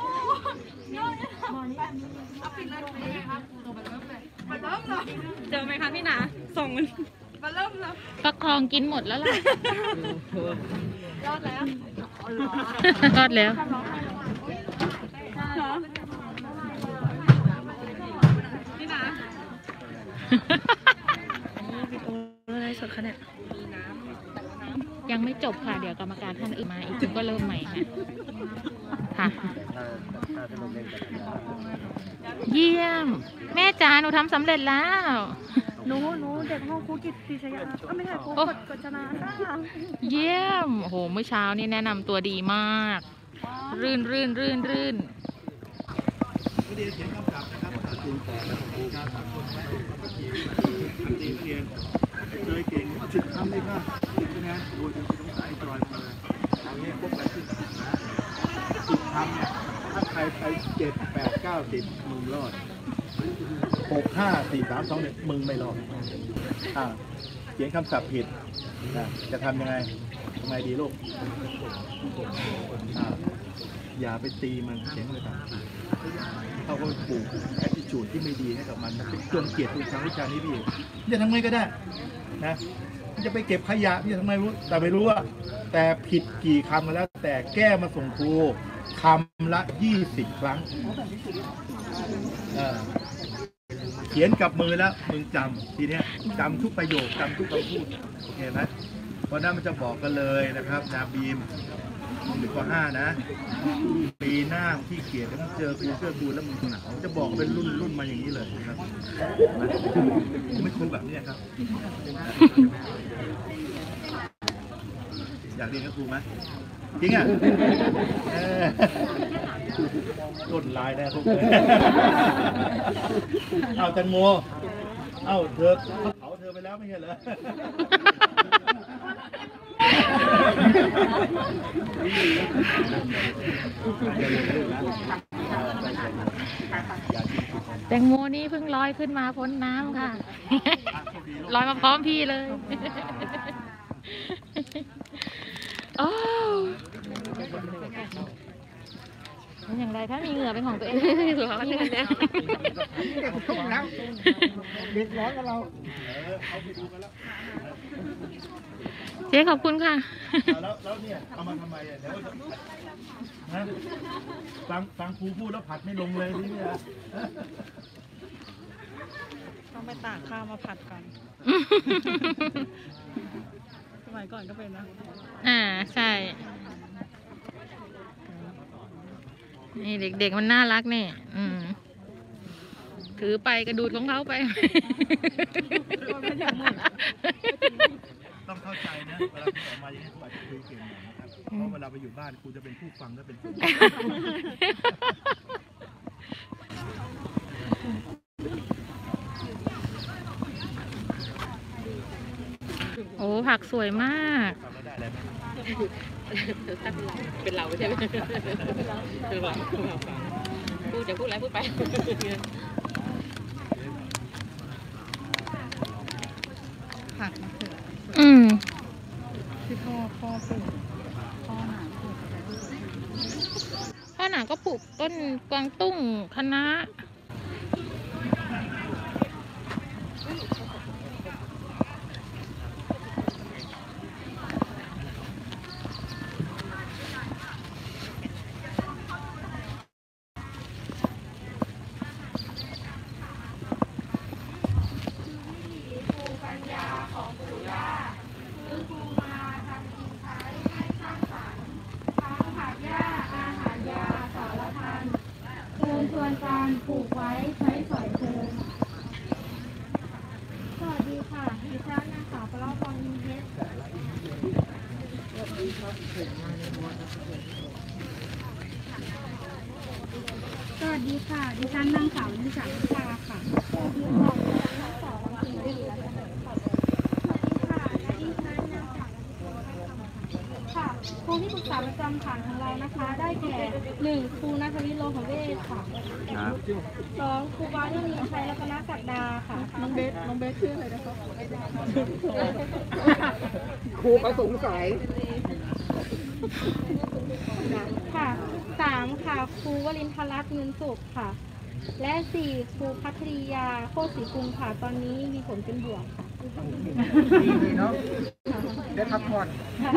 เจอไหมคะพี่หนาส่งมันมาเริ่มแล้วฟักทองกินหมดแล้วล่ะรอดแล้วรอดแล้วเหรอพี่หนาอะไรสดคะเนี่ยยังไม่จบค่ะ เดี๋ยวกรรมการท่านอื่นมาอีกก็เริ่มใหม่ค่ะค่ะ เยี่ยม แม่จ๋าหนูทำสำเร็จแล้วหนูหนูเด็กห้องครูกิตติชยาก็ไม่ใช่ครูโอ้กดกดชนะค่ะเยี่ยมโอ้โหเมื่อเช้านี่แนะนำตัวดีมาก รื่นรื่นรื่นรื่นเรียนเขียนคำศัพท์นะครับภาษาจีนแต่ละของการสากลไว้ปกติจีนเรียนเคยเก่งสิบคำเลยค่ะสิบคะแนนโดยที่ต้องใส่ตลอดมาทางนี้พวกอะไรที่สิบนะสิบคำเนี่ยถ้าใครไปเจ็ดแปดเก้าสิบมึงรอดหกห้าสี่สามสองหนึ่งมึงไม่รอดอ่าเขียนคำศัพท์ผิดนะจะทำยังไงทำไมดีลูกอ่าอย่าไปตีมันเขียนเลยครับเขาก็ปลูกแอตติจูดที่ไม่ดีให้กับมันเป็นจงเกลียดเป็นทางวิชานี้พี่จะทำไงก็ได้นะจะไปเก็บขยะพี่จะทำไมรู้แต่ไม่รู้ว่าแต่ผิดกี่คำมาแล้วแต่แก้มาส่งครูคำละยี่สิบครั้งเออเขียนกับมือแล้วมึงจำทีเนี้ยจำทุกประโยคจำทุกคำพูดโอเคไหมเพราะนั้นมันจะบอกกันเลยนะครับนาบีมหนึ่งข้อห้านะปีหน้าที่เกียรติต้องเจอครูเสื้อบูแล้วมึงหนาวจะบอกเป็นรุ่นรุ่นมาอย่างนี้เลยนะครับไม่ครูแบบนี้ครับอยากเรียนกับครูไหมจริงอ่ะต้นลายแน่พวกเลยเอาแตงโมเอาเธอเผาเธอไปแล้วไม่ใช่เหรอแตงโมนี่เพิ่งลอยขึ้นมาพ้นน้ำค่ะ ลอยมาพร้อมพี่เลยโอ้เป็นอย่างไรถ้ามีเหงื่อเป็นของตัวเองสุขภาพดีนะทุ่งน้ำเด็กร้อนกับเราเจ๊ขอบคุณค่ะแล้วแล้วเนี่ยเอามาทำไมอ่ะเดี๋ยวนะฟังฟังครูพูดแล้วผัดไม่ลงเลยนี่เนี่ยต้องไปตากข้าวมาผัดก่อนสมัยก่อนก็เป็นนะอ่าใช่ นี่เด็กๆมันน่ารักเนี่ยอืมถือไปกระดูดของเขาไปต้องเข้าใจนะเวลาออกมาอย่างนี้ครูอาจจะคุยเก่งหน่อยนะครับเพราะเวลาไปอยู่บ้านครูจะเป็นผู้ฟังและเป็นผู้โอ้ผักสวยมากฟังแล้วได้อะไรไหมเป็นเราใช่ไหมคือแบบพูดจะพูดอะไรพูดไปผักมะเขืออืมที่พ่อพ่อปลูกพ่อหนาปลูกพ่อหนาก็ปลูกต้นกวางตุ้งคะน้าชวนการปลูกไว้ใช้สอยคืนสวัสดีค่ะดิฉันนางสาวปลาพรยินเพชรสวัสดีค่ะดิฉันนางสาวนิสาวิชาค่ะสวัสดีค่ะดิฉันนางสาวรังสีดีและสวัสดีค่ะดิฉันนางสาวค่ะครูที่ปรึกษาประจำฐานของเรานะคะ ได้แก่หนึ่งครูณัฐวิทย์โลหะเวชค่ะสองครูบาลนีชัยรัตนศักดาค่ะน้องเบสน้องเบสชื่ออะไรนะครับครูก็สงสัยค่ะสามค่ะครูวรินทรัตน์เงินสุขค่ะ และสี่ครูพัทริยาโคตรศรีกรุงค่ะ ตอนนี้มีผลเป็นบวกค่ะดีดีเนาะได้พักผ่อน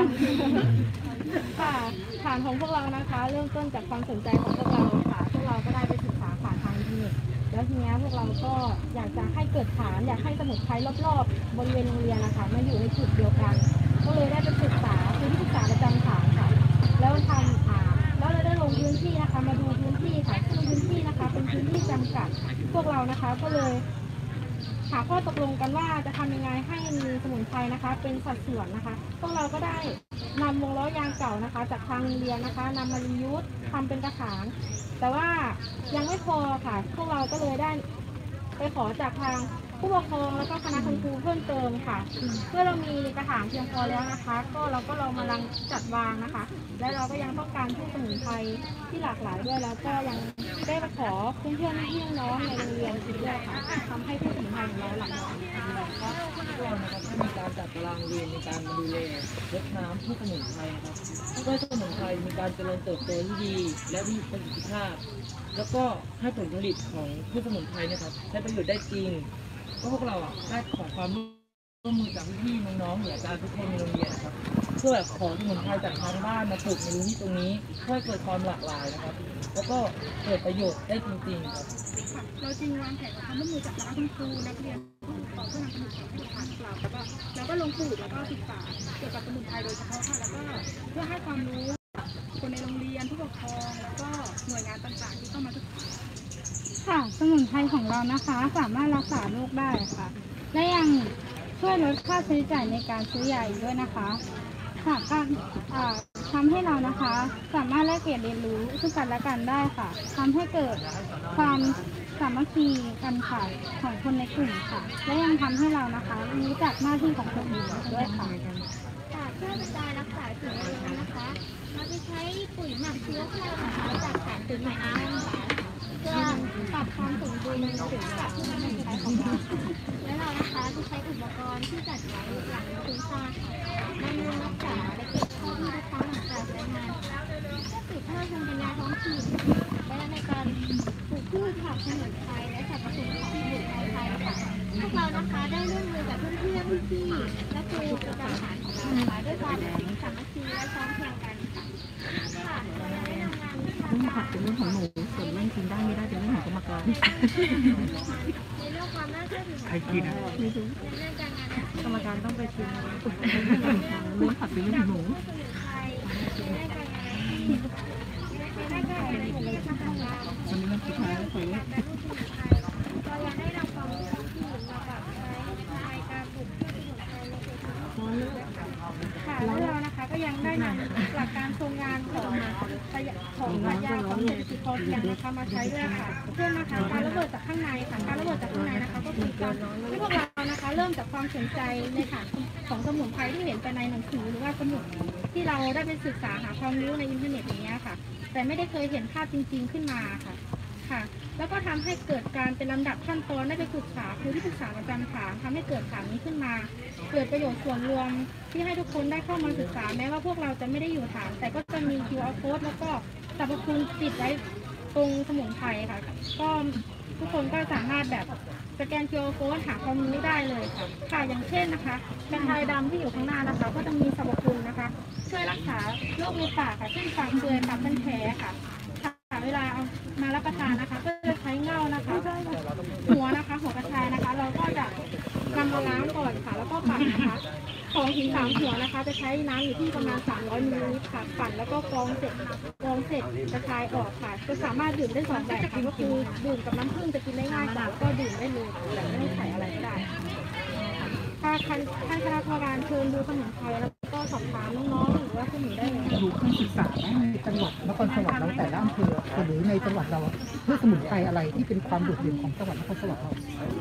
ค่ะฐานของพวกเรานะคะ เริ่มต้นจากความสนใจของพวกเราค่ะพวกเราก็ได้ไปศึกษาผ่านทางอินเทอร์เน็ตแล้วทีนี้พวกเราก็อยากจะให้เกิดฐานอยากให้สมุนไพรรอบๆบริเวณโรงเรียนนะคะมาอยู่ในจุดเดียวกัน ก็เลยได้ไปศึกษาคือที่ศึกษาประจำฐานค่ะ แล้วทำอ่าแล้วเราได้ลงพื้นที่นะคะมาดูพื้นที่ค่ะซึ่งพื้นที่นะคะเป็นพื้นที่จำกัดพวกเรานะคะก็เลยหาข้อตกลงกันว่าจะทำยังไงให้มีสมุนไพรนะคะ เป็นสัดส่วนนะคะพวกเราก็ได้นำวงล้อยางเก่านะคะ จากทางโรงเรียนนะคะนำมารียูสทำเป็นกระถางแต่ว่ายังไม่พอค่ะพวกเราก็เลยได้ไปขอจากทางผู้ปกครองแล้วก็คณะคุณครูเพิ่มเติมค่ะเมื่อเรามีกระถางเพียงพอแล้วนะคะ ก็เราก็ลองมาลังจัดวางนะคะ และเราก็ยังต้องการพืชสมุนไพรที่หลากหลายด้วยแล้วก็ยังได้ไปขอเพื่อนเพื่อนพี่น้องในโรงเรียนอีกด้วยค่ะทำให้พืชสมุนไพรของเราหลากหลายก็เรานะครับถ้ามีการจัดตารางเรียนในการมาดูแลรดน้ำพืชสมุนไพรนะครับเพื่อให้สมุนไพรมีการเจริญเติบโตที่ดีและมีประสิทธิภาพ แล้วก็ให้ผลผลิตของพืชสมุนไพรนะครับใช้ประโยชน์ได้จริงก็พวกเราอ่ะได้ขอความร่วมมือจากพี่ๆน้องๆหรืออาจารย์ทุกคนในโรงเรียนนะครับเพื่อขอสมุนไพรจากทางบ้านมาปลูกในพื้นที่ตรงนี้เพื่อให้เกิดความหลากหลายนะครับแล้วก็เกิดประโยชน์ได้จริงๆครับค่ะเราจึงวางแผนความร่วมมือจากคณะคุณครูนักเรียนผู้ปกครองเพื่อนำสมุนไพรให้ทานเราแล้วก็เราก็ลงปลูกแล้วก็ศึกษาเกี่ยวกับสมุนไพรโดยเฉพาะค่ะแล้วก็เพื่อให้ความรู้คนในโรงเรียนผู้ปกครองแล้วก็หน่วยงานต่างๆที่เข้ามาศึกษาค่ะสมุนไพรของเรานะคะสามารถรักษาโรคได้ค่ะและยังช่วยลดค่าใช้จ่ายในการซื้อยาอีกด้วยนะคะค่ะการอ่าทำให้เรานะคะสามารถแลกเปลี่ยนเรียนรู้ซึ่งกันและกันได้ค่ะทำให้เกิดความสามัคคีกันค่ะของคนในกลุ่มค่ะ และยังทำให้เรานะคะรู้จักหน้าที่ของคนอื่นด้วยค่ะจากเพื่อกระจายรักษาสิ่งแวดล้อมนะคะเราจะใช้ปุ๋ยหมักเชื้อเพลิงนะคะจากสารตื่นไม้อ้างค่ะเพื่อปรับความสมดุลถึงกับที่มันเป็นใช้ของเราและเรานะคะจะใช้อุปกรณ์ที่จัดไว้หลังพื้นซากค่ะบำรุงรักษาและเก็บข้อมูลทุกครั้งหลังจากใช้งานเพื่อสืบทอดภูมิปัญญาท้องถิ่นและในการปลูกพืชผักสมุนไพรและสรรพคุณที่ปลูกในไทยค่ะพวกเรานะคะได้ร่วมมือกับเพื่อนๆพี่ๆและครูประจำฐานของเรานะคะด้วยความสามัคคีและพร้อมเพรียงกันค่ะค่ะเราได้นำงานวิชาเรื่องกาผัรกเป็นเรื่องของหนูส่วนเรื่องกินได้ไม่ได้เป็นเรื่องของกรรมการในเรื่องความน่าเชื่อถือใครกินอ่ะไม่รู้ในเรื่องการงานและกรรมการต้องไปชิมเรื่องผักเป็นเรื่องของหนูไทยในเรื่องการงานในเรื่องการงานในเรื่องการงานมันเรื่องสุดท้ายแล้วคนนี้เรายังได้นำความรู้ที่มาปรับใช้ในการปลูกพืชสมุนไพรในเขตพื้นที่ค่ะแล้วเรานะคะก็ยังได้นำหลักการโครงงานของประหยัดของปรัชญาของเศรษฐกิจพอเพียงนะคะมาใช้ด้วยค่ะเพื่อมาหาการระเบิดจากข้างในค่ะการระเบิดจากข้างในนะคะก็คือการที่พวกเรานะคะเริ่มจากความสนใจในฐานของสมุนไพรที่เห็นไปในหนังสือหรือว่าสมุดที่เราได้ไปศึกษาหาความรู้ในอินเทอร์เน็ตอย่างเงี้ยค่ะ แต่ไม่ได้เคยเห็นภาพจริงๆขึ้นมาค่ะค่ะ แล้วก็ทำให้เกิดการเป็นลำดับขั้นตอนได้ไปศึกษาครูที่ปรึกษาประจำฐานทำให้เกิดฐานนี้ขึ้นมา เกิดประโยชน์ส่วนรวมที่ให้ทุกคนได้เข้ามาศึกษาแม้ว่าพวกเราจะไม่ได้อยู่ฐาน แต่ก็จะมี คิว อาร์ code แล้วก็สรรพคุณติดไว้ตรงสมุนไพรค่ะ ก็ทุกคนก็สามารถแบบสแกน คิว อาร์ code หาความรู้ได้เลยค่ะค่ะอย่างเช่นนะคะกระชายดำที่อยู่ข้างหน้านะคะ ก็จะมีสรรพคุณนะคะ ช่วยรักษาโรคในปากค่ะเช่นปากเปื่อยปากเป็นแผลค่ะค่ะเวลาเอามารับประทานนะคะ ก็จะใช้เง่านะคะหัวนะคะ หัวกระชายนะคะ เราก็จะนำมาล้างก่อนค่ะ แล้วก็ปั่นนะคะสองถึงสามหัวนะคะ จะใช้น้ำอยู่ที่ประมาณสามร้อยมิลลิลิตรค่ะปั่นแล้วก็กรองเสร็จกรองเสร็จกระชายออกค่ะจะสามารถดื่มได้สองแบบค่ะก็คือดื่มกับน้ำผึ้งจะกินได้ง่ายกว่าแล้วก็ดื่มได้เลยแบบไม่ต้องใส่อะไรก็ได้ถ้าท่านท่านคณะกรรมการเชิญดูสมุนไพรแล้วก็สอบถามน้องๆหรือว่าผู้หญิงได้เลยดูเครื่องศึกษาในจังหวัดนครสวรรค์เราแต่ละอำเภอหรือในจังหวัดเราเพื่อสมุนไพรอะไรที่เป็นความโดดเด่นของจังหวัดนครสวรรค์เรา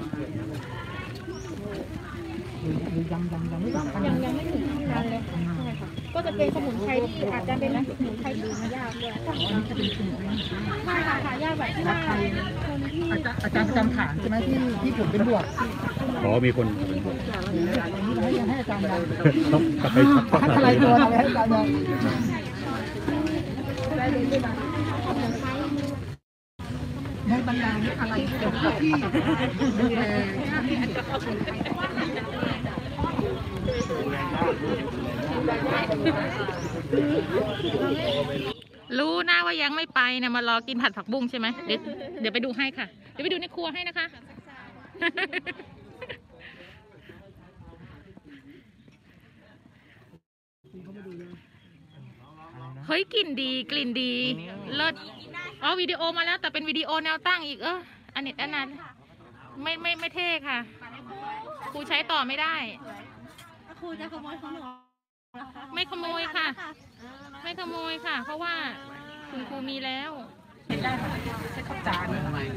หรือยังยังยังไม่ถึงขั้นยังยังไม่ถึงขั้นนั้นเลยค่ะใช่ค่ะก็จะเป็นสมุนไพรที่อาจจะเป็นสมุนไพรที่หายากด้วยใช่ค่ะหายากแบบที่ว่าคนที่อาจารย์อาจารย์ประจำฐานใช่ไหมที่ที่ผมเป็นบวกอ๋อมีคนให้ให้อาจารย์ยังต้องกลับไปพักผ่อนอะไรตัวอะไรให้อาจารย์ยังใได้บรรดาอะไรเกี่ยวกับที่ดูแลรู้นะว่ายังไม่ไปเนี่ยมารอกินผัดผักบุ้งใช่ไหมเดี๋ยวเดี๋ยวไปดูให้ค่ะ เดี๋ยวไปดูในครัวให้นะคะ เฮ้ยกลิ่นดีกลิ่นดีเลิศอ๋อวิดีโอมาแล้วแต่เป็นวิดีโอแนวตั้งอีกเอออันนี้อันนั้นไม่ไม่ไม่เท่ค่ะครูใช้ต่อไม่ได้ครูจะขโมยของหนูไม่ขโมยค่ะ ไม่ขโมยค่ะ เพราะว่าคุณครูมีแล้วเป็นได้ค่ะใช้ข้าวจาน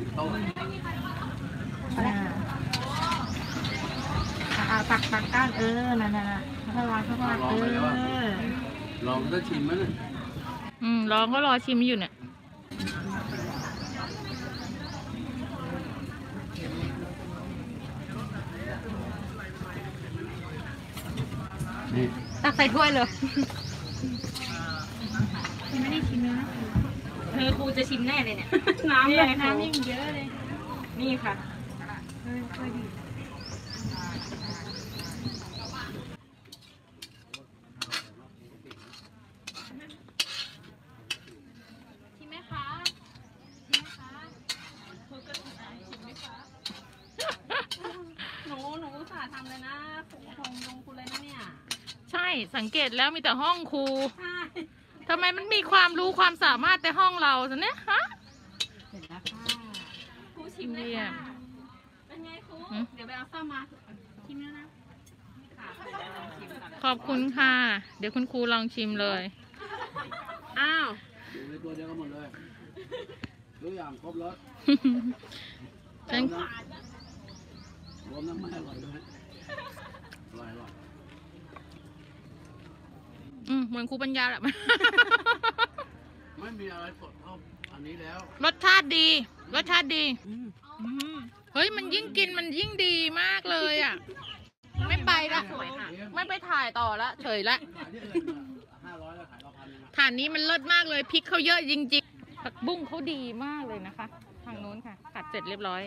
อ่าตักตักก้านเออนั่นน่ะค่อยวางค่อยวางเออลองได้ชิมไหมเนี่ยอืมลองก็รอชิมอยู่เนี่ยนี่ตักใส่ถ้วยเลยไม่ได้ชิมเลยนะเธอครูจะชิมแน่เลยเนี่ยน้ำเลยน้ำยิ่งเยอะเลยนี่ค่ะชิมไหมคะชิมไหมคะหนูหนูอุตส่าห์ทำเลยนะครูชมลงคุณเลยนะเนี่ยใช่สังเกตแล้วมีแต่ห้องครูใช่ทำไมมันมีความรู้ความสามารถแต่ห้องเราสิเนี่ยฮะเสร็จแล้วค่ะครูชิมเลยค่ะเป็นไงครูเดี๋ยวไปเอาซ่อมมาชิมแล้วนะค่ะลองชิมก่อนขอบคุณค่ะ เดี๋ยวคุณครูลองชิมเลย อ้าวอยู่ในตัวเดียวกันหมดเลยรู้อย่างครบรสฉันรวมน้ำไม่อร่อยด้วยอร่อยอร่อยอืมเหมือนครูปัญญาแหละไม่มีอะไรสดเท่าอันนี้แล้วรสชาติดี รสชาติดีเฮ้ยมันยิ่งกินมันยิ่งดีมากเลยอ่ะ ไม่ไปละไม่ไปถ่ายต่อละเฉยละขายที่อื่นห้าร้อยแล้วขายเราพันนึงนะฐานนี้มันเลิศมากเลยพริกเขาเยอะจริงๆผักบุ้งเขาดีมากเลยนะคะ ทางโน้นค่ะผัดเสร็จเรียบร้อย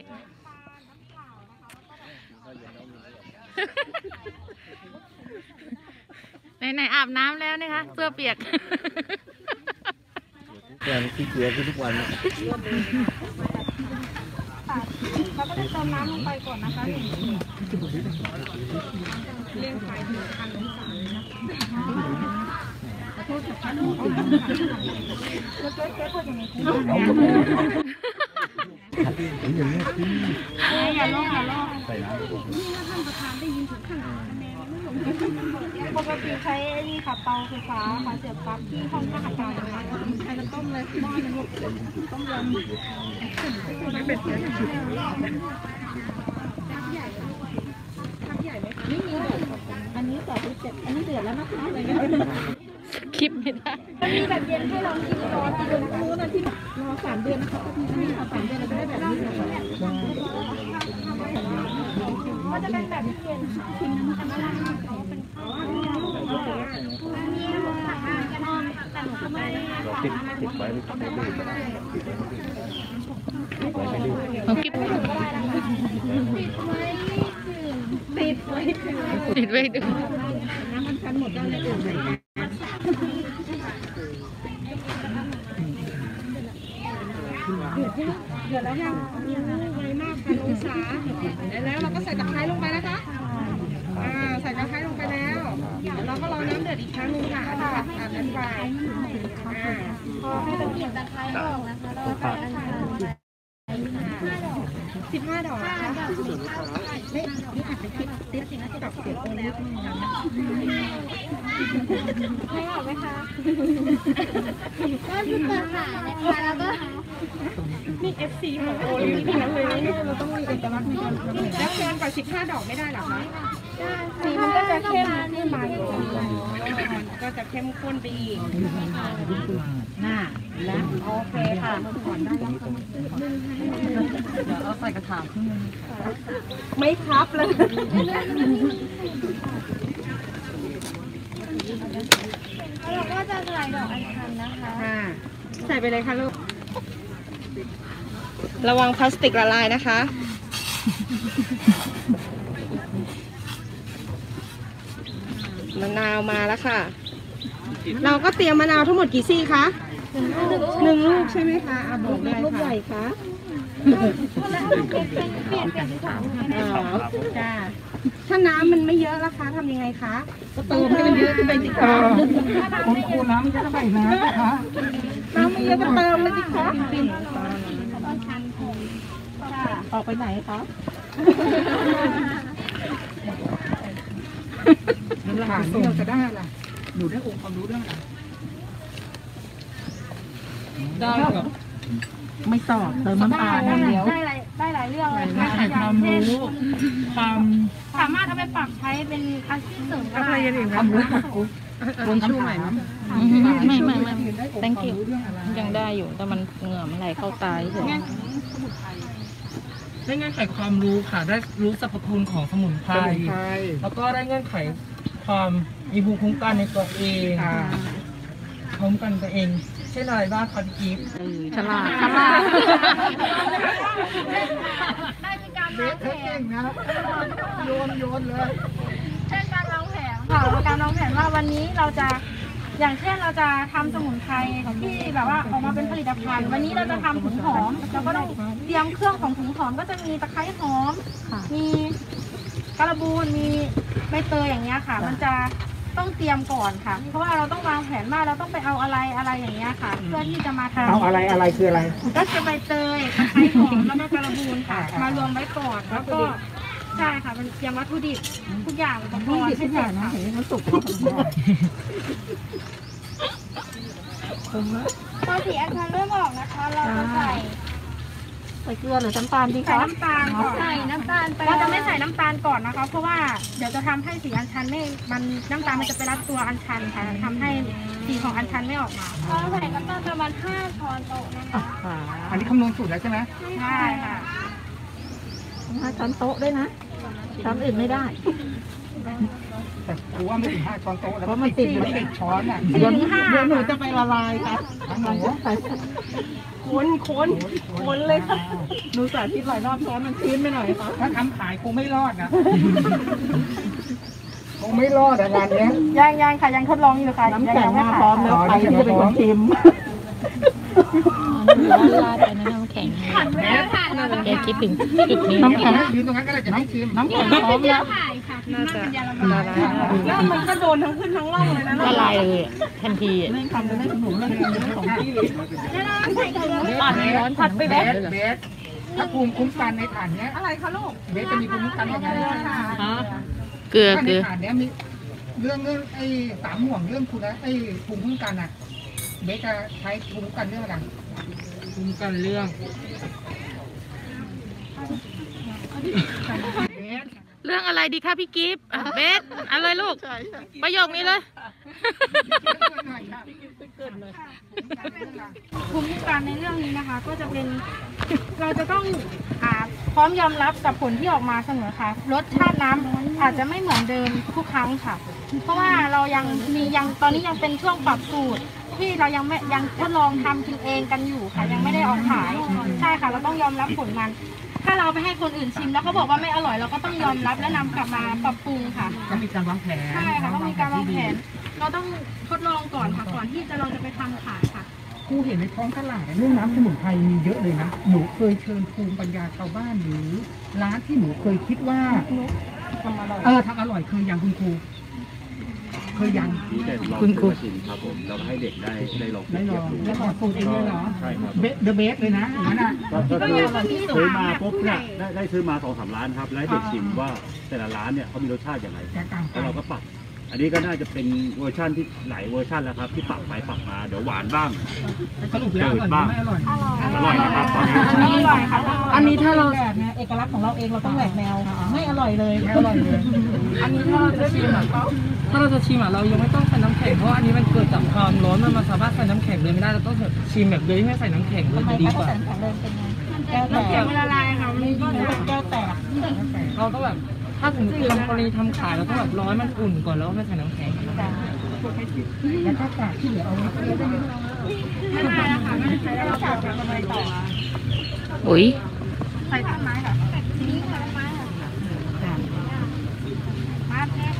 ไหนๆอาบน้ำแล้วนะคะเสื้อเปียกการขี้เกียจทุกวันเราก็จะเติมน้ำลงไปก่อนนะคะเลี้ยงขายถึงพันองศาเลยนะขอโทษค่ะพันองศาแล้วเก๊เก๊พอจะมีคุณอย่าลอกอย่าลอกใส่น้ำปกติใช้นี่ค่ะเตาไฟฟ้าค่ะเสียบปลั๊กที่ห้องทหารนะคะใช้น้ำต้มเลยหม้อนึงต้มยำไม่เป็นเสียงไม่มีอันนี้ต่อที่เจ็ดอันนี้เดือดแล้วนะคะอะไรเงี้ยคลิปไม่ได้มีแบบเย็นให้ลองกินร้อนกินนะคะรู้นะที่รอสามเดือนนะคะก็มีค่ะสามเดือนเราจะได้แบบนี้นะคะมันจะเป็นแบบเย็นชิมน้ำกันได้เขาเป็นข้าวแต่หนูก็ไม่ได้ติดติดไว้ไม่ติดไม่ได้ของคลิปติดไว้ติดไว้ดูน้ำมันคันหมดแล้วเลยอื่นเลยเดือดแล้วยังไวมากค่ะองศาแล้วเราก็ใส่ตะไคร้ลงไปนะคะอ่าใส่ตะไคร้ลงไปแล้วเราก็รอน้ำเดือดอีกครั้งนึงค่ะอ่าอธิบายพอให้เราเก็บตะไคร้ออกนะคะเราใส่ตะไคร้ลงไปสิบห้าดอกนะคะไม่นี่อาจจะคิดติดกับเสียงโอลิฟต์นะไม่ออกไหมคะก็คือเปิดขานะคะแล้วก็นี่ เอฟ ซี ของโอลิฟต์ทั้งนั้นเลยนี่เราต้องมีเอกลักษณ์ในการแล้วเกินกว่าสิบห้าดอกไม่ได้หรอคะสีมันก็จะเข้มขึ้นมาก็จะเข้มข้นไปอีกน่าและโอเคค่ะถอนได้แล้วเดี๋ยวเอาใส่กระถางขึ้นไม่พับเลยเราก็จะใส่ดอกอัญชันนะคะใส่ไปเลยค่ะลูก ระวังพลาสติกละลายนะคะ มะนาวมาแล้วค่ะ เราก็เตรียมมะนาวทั้งหมดกี่ซี่คะหนึ่งลูกใช่ไหมคะอ่ะบอกได้ค่ะลูกใหญ่คะอ๋อจ้าถ้าน้ำมันไม่เยอะล่ะคะทำยังไงคะก็เติมให้มันเยอะขึ้นไปสิคะคุณครูน้ำมันจะเท่าไหร่นะนะคะน้ำไม่เยอะก็เติมเลยสิคะออกไปไหนคะผ่านที่เราจะได้ล่ะหนูได้องค์ความรู้เรื่องอะไรได้ครับไม่ตอบเติมน้ำตาลอย่างเดียวได้หลายได้หลายเรื่องเลยได้ค่ะความรู้ความสามารถเอาไปปรับใช้เป็นอาชีพเสริมก็อะไรได้อย่างอื่นความรู้วนชูใหม่ไหมไม่ไม่ไม่ thank you ยังได้อยู่แต่มันเหงื่อมันไหลเข้าตาเฉยได้เงื่อนไขความรู้ค่ะ ได้รู้สรรพคุณของสมุนไพร แล้วก็ได้เงื่อนไขความมีภูมิคุ้มกันในตัวเองภูมิคุ้มกันตัวเอง เช่นอะไรบ้างคะพี่กิ๊ฟฉลาดฉลาดได้มีการวางแผนโยนโยนเลยเช่นการวางแผนค่ะการวางแผนว่าวันนี้เราจะอย่างเช่นเราจะทำสมุนไพรที่แบบว่าออกมาเป็นผลิตภัณฑ์วันนี้เราจะทำถุงหอมเราก็ต้องเตรียมเครื่องของถุงหอมก็จะมีตะไคร้หอมมีกระบูนมีใบเตยอย่างเงี้ยค่ะ มันจะต้องเตรียมก่อนค่ะ เพราะว่าเราต้องวางแผนว่าเราต้องไปเอาอะไรอะไรอย่างเงี้ยค่ะ เพื่อที่จะมาทำเอาอะไรอะไรคืออะไรก็จะใบเตยตะไคร้หอมแล้วก็กระบูนค่ะ มารวมไว้ก่อนแล้วก็ใช่ค่ะเป็นเตรียมวัตถุดิบทุกอย่างอุปกรณ์ให้เสร็จค่ะมันสุกพอสีอัญชันเริ่มออกนะคะ เราจะใส่ใส่เกลือหรือน้ำตาลดีใส่คะน้ำตาลก่อนใส่น้ำตาลไปเราจะไม่ใส่น้ำตาลก่อนนะคะ เพราะว่าเดี๋ยวจะทำให้สีอัญชันไม่มันน้ำตาลมันจะไปรัดตัวอัญชันค่ะทำให้สีของอัญชันไม่ออกมาเราใส่น้ำตาลประมาณห้าช้อนโต๊ะนะคะอันนี้คำนวณสูตรแล้วใช่ไหมใช่ค่ะห้าช้อนโต๊ะด้วยนะช้อนอื่นไม่ได้ แต่กูว่าไม่ถึงห้าช้อนโต๊ะแล้วเพราะมันติดอยู่ที่ช้อนอ่ะเดี๋ยวเดี๋ยวหนูจะไปละลายครับทั้งหนูคนคนคนเลยค่ะหนูสาธิตหลายรอบช้อนมันชื้นไปหน่อยครับถ้าทำขายคงไม่รอดนะคงไม่รอดงานนี้ยังยังค่ะยังทดลองอยู่ค่ะน้ำแข็งมาพร้อมแล้วใครที่จะเป็นคนชิมลาดไปในน้ำแข็งแกคิดถึงจุดนี้น้ำแข็งยืนตรงนั้นก็ได้จะให้ชิมน้ำแข็งพร้อมแล้วน่าจะละลายแล้วมันก็โดนทั้งขึ้นทั้งล่องเลยนะละลายเลยทันทีไม่ทำจะได้ขนมเรื่องของที่ใส่เกลือปั่นร้อนผัดไปเบสเบสถ้าภูมิคุ้มกันในฐานเนี้ยอะไรคะลูกเบสจะมีภูมิคุ้มกันยังไงเกลือถ้าเกในลือฐานเนี้ยมีเรื่องเรื่องไอ้สามห่วงเรื่องคุณนะไอ้ภูมิคุ้มกันอ่ะเบสจะใช้ภูมิคุ้มกันเรื่องอะไรภูมิคุ้มกันเรื่องเรื่องอะไรดีคะพี่กิฟต์อ่ะเบสอะไรลูก ประโยคนี้เลยภูมิคุ้มกันในเรื่องนี้นะคะ ก็จะเป็นเราจะต้องอ่าพร้อมยอมรับกับผลที่ออกมาเสมอค่ะรสชาติน้ำอาจจะไม่เหมือนเดิมทุกครั้งค่ะ เพราะว่าเรายังมียังตอนนี้ยังเป็นช่วงปรับสูตร ที่เรายังไม่ยังทดลองทำกินเองกันอยู่ค่ะ ยังไม่ได้ออกขายใช่ค่ะ เราต้องยอมรับผลมัน ถ้าเราไปให้คนอื่นชิมแล้วเขาบอกว่าไม่อร่อยเราก็ต้องยอมรับและนำกลับมาปรับปรุงค่ะต้องมีการวางแผนใช่ค่ะต้องมีการวางแผน เราต้องทดลองก่อนค่ะก่อนที่จะเราจะไปทำขายค่ะครูเห็นในท้องตลาดเรื่องน้ำสมุนไพรมีเยอะเลยนะหนูเคยเชิญภูมิปัญญาชาวบ้านหรือร้านที่หนูเคยคิดว่าทำอร่อยเออทำอร่อยเคยยังคุณครูเคยยังที่จะลองคุณครูมาชิมครับผมเราให้เด็กได้ได้ลองได้ลองแล้วขอสูตรเองเลยเหรอใช่ครับเบสเดอะเบสเลยนะอย่างนั้นอ่ะก็ก็คือซื้อมาปุ๊บเนี่ยได้ได้ซื้อมาสองสามร้านครับแล้วให้เด็กชิมว่าแต่ละร้านเนี่ยเขามีรสชาติอย่างไรแตกต่างกัแล้นวเราก็ปรับอันนี้ก็น่าจะเป็นเวอร์ชันที่หลายเวอร์ชันแล้วครับที่ปรับไปปรับมาเดี๋ยวหวานบ้างสรุปแล้วอร่อยหรือไม่อร่อยอร่อยนะครับตอนนี้อันนี้อร่อยค่ะอันนี้ถ้าเราแบบเนี่ยเอกลักษณ์ของเราเองเราต้องแหวกแนวไม่อร่อยเลยไม่อร่อยเลยอันนี้ถ้าเราจะชิมอ่ะถ้าเราจะชิมอ่ะเรายังไม่ต้องใส่น้ำแข็งเพราะว่าอันนี้มันเกิดจากความร้อนมันมาสามารถใส่น้ำแข็งเลยไม่ได้เราต้องชิมแบบโดยที่ไม่ใส่น้ำแข็งเลยจะดีกว่าน้ำแข็งมันละลายค่ะมันก็จะแก้วแตกเราต้องแบบถ้าถึงทำกรณีทำขายเราต้องแบบร้อยมันอุ่นก่อนแล้วไม่ใส่น้ำแข็งแล้วก็แตกที่เหลือเอาไว้เคี่ยวได้ไหมไม่ได้แล้วค่ะไม่ได้ใช้แล้วเราจะทำอะไรต่ออุ้ยใส่ต้นไม้ค่ะทีนี้ต้นไม้ค่ะมาแค่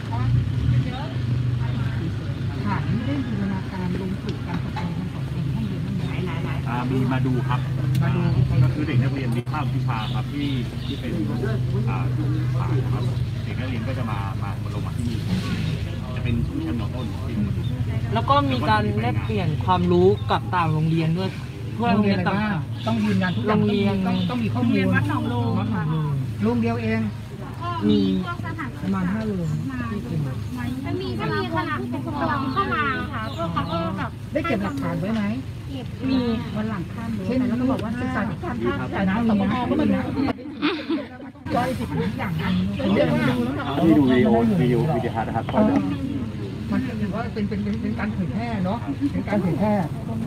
ฐานไม่ได้บูรณาการลงสู่การปกครองของเองห้องเรียนมันหลายหลายหลายอ่ามีมาดูครับมาดูก็คือเด็กนักเรียนมีภาพวิชาครับที่ที่เป็นอ่าผ่านนะครับเด็กนักเรียนก็จะมามาลงมาที่นี่จะเป็นชุมชนมอต้นที่แล้วก็มีการแลกเปลี่ยนความรู้กับต่างโรงเรียนด้วยเพื่อโรงเรียนต่างต้องยืนยันทุกอโรย่างงเรียนต้องต้องมีข้อมูลเรียนวัดหนองโลงค่ะโรงเดียวเองก็มีพวกสถานประมาณห้าโรงมันมีก็มีคณะผู้ปกครองเข้ามาค่ะพวกเขาก็แบบได้เก็บหลักฐานไว้ไหมมีวันหลังข้ามเลยแต่แล้วก็บอกว่าศึกษาธิการภาคแต่นะมีนะก็มันนะร้อยสิบอย่างอันผมเรียกว่าที่ดูวิดีโอวิดีโอวิดีโอนะครับก็จะมันถือว่าเป็นเป็นเป็นการเผยแพร่เนาะเป็นการเผยแพร่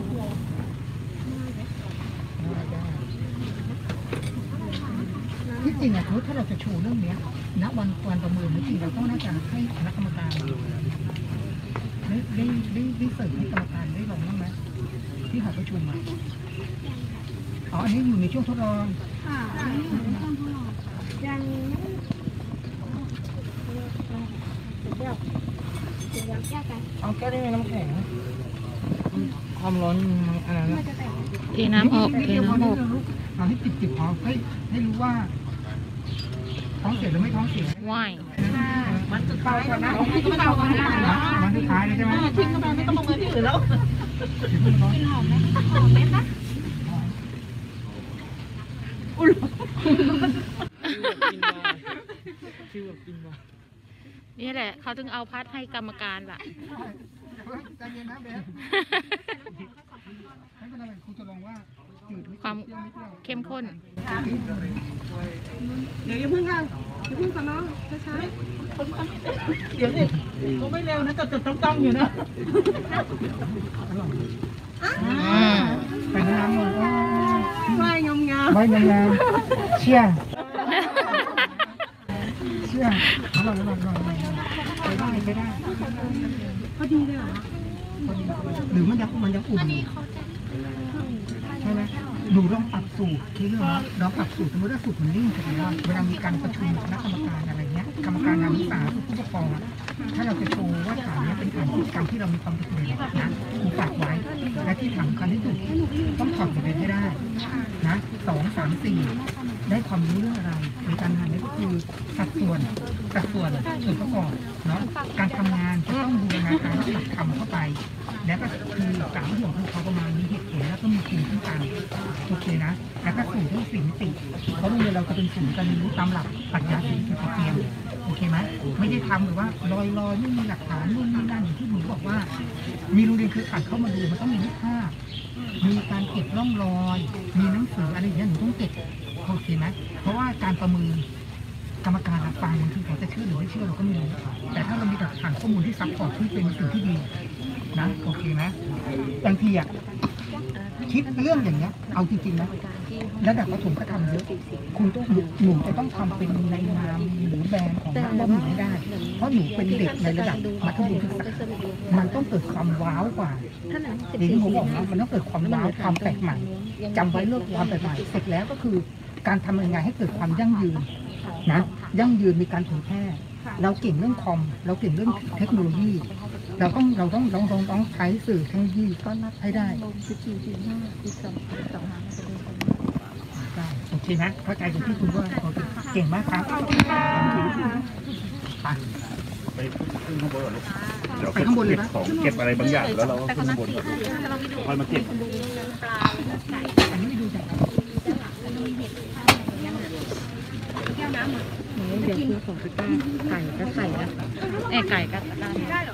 ที่จริงอะถ้าเราจะโชว์เรื่องนี้ณวันวันประเมินจริงเราต้องน่าจะให้คณะกรรมการได้ได้ได้ได้เสริมให้กรรมการได้ลองบ้างไหมที่หอประชุมอ่ะอ๋ออันนี้อยู่ในช่วงทดลองค่ะยังเอาแก้ได้ไหมน้ำแข็งความร้อนอะไรนะเทน้ำออกเทน้ำออกเอาให้จิบจิบพอให้ให้รู้ว่าท้องเสียหรือไม่ท้องเสียว่ายวันสุดท้ายนะที่เราวันวันสุดท้ายเลยใช่ไหมทิ้งเข้าไปไม่ต้องลงมือที่อื่นแล้วกินหอมไหมหอมไหมคะอุ้ยนี่แหละเขาถึงเอาพัดให้กรรมการล่ะใจเย็นนะเบสไม่เป็นไรครูจะลองว่าจืดความเข้มข้นเดี๋ยวอย่าเพิ่งค่ะอย่าเพิ่งก่อนน้องช้าๆเดี๋ยวสิก็ไม่เร็วนะจดจดจ้องจ้องอยู่นะไปน้ำมันไหวงามงามไหวงามงามเชี่ยเชี่ยอร่อยอร่อยอร่อยไปได้ไปได้พอดีเลยเหรอหรือมันยังมันยังอุ่นใช่ไหมหนูลองปรับสูตรที่เรื่องนะลองปรับสูตรสมมติว่าสูตรมันนิ่งถูกไหมว่าเวลามีการประชุมคณะกรรมการอะไรเงี้ยกรรมการงานวิสาผู้ปกครองอะถ้าเราจะโชว์ว่าฐานนี้เป็นฐานกิจกรรมที่เรามีความเป็นเลยนะครูฝากไว้และที่สำคัญที่สุดต้องถอดบทเรียนให้ได้นะสองสามสี่ได้ความรู้เรื่องอะไรในการทำนี่ก็คือสัดส่วนสัดส่วนส่วนประกอบเนาะการทำงานจะต้องบูรณาการหลักธรรมเข้าไป แล้วก็คือสามห่วงคือเขาประมาณมีเหตุผลแล้วก็มีสิ่งที่ต่างโอเคนะแล้วก็สู่ที่สิ่งติเพราะโรงเรียนเราจะเป็นศูนย์การเรียนรู้ตามหลักปรัชญาเศรษฐกิจพอเพียงโอเคไหมไม่ได้ทำหรือว่าลอยลอยไม่มีหลักฐานนู่นนี่นั่นอย่างที่หนูบอกว่า มีโรงเรียนคือขัดเข้ามาดูมันต้องมีรูปภาพมีการเก็บร่องรอย มีหนังสืออะไรอย่างเงี้ยหนูต้องเก็บโอเคไหมเพราะว่าการประเมินกรรมการฟังบางทีเขาจะเชื่อหรือไม่เชื่อเราก็ไม่รู้แต่ถ้าเรามีหลักฐานข้อมูลที่ซัพพอร์ตที่เป็นสิ่งที่ดีนะโอเคไหมบางทีอ่ะคิดเรื่องอย่างเงี้ยเอาจริงๆนะระดับประถมก็ทำเยอะคุณต้องหนูจะต้องทำเป็นในนามหรือแบรนด์ของบ้านหนูไม่ได้เพราะหนูเป็นเด็กในระดับมัธยมศึกษามันต้องเกิดความว้าวกว่าเด็กที่ผมบอกนะมันต้องเกิดความว้าวความแปลกใหม่จำไว้เรื่องความแปลกใหม่เสร็จแล้วก็คือการทำยังไงให้เกิดความยั่งยืนนะยั่งยืนมีการเผยแพร่เราเก่งเรื่องคอมเราเก่งเรื่องเทคโนโลยีเราต้องเราต้องต้องต้องต้องใช้สื่อเทคโนโลยีก็นับให้ได้ได้โอเคนะเข้าใจตรงที่คุณว่าโอเคเก่งมากครับไปไปขึ้นข้างบนก่อนลูกเดี๋ยวเก็บเก็บของเก็บอะไรบางอย่างแล้วเราก็ขึ้นข้างบนก่อนค่อยมาเก็บอันนี้ไม่ดูจากเดี๋ยวคือของพี่ป้าไก่ก็ใส่แล้วแอ้ไก่ก็ได้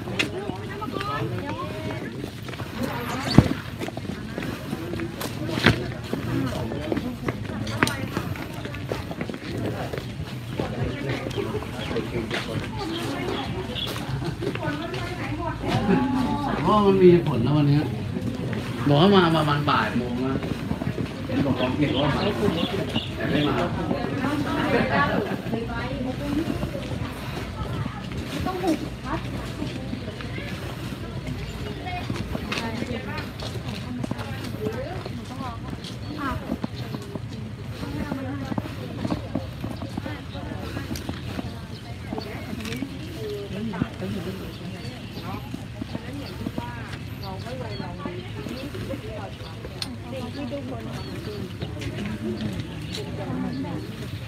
เพราะมันมีผลนะวันนี้บอกว่ามาประมาณบ่ายโมงนะเห็นบอกของเก็บว่าแต่ไม่มา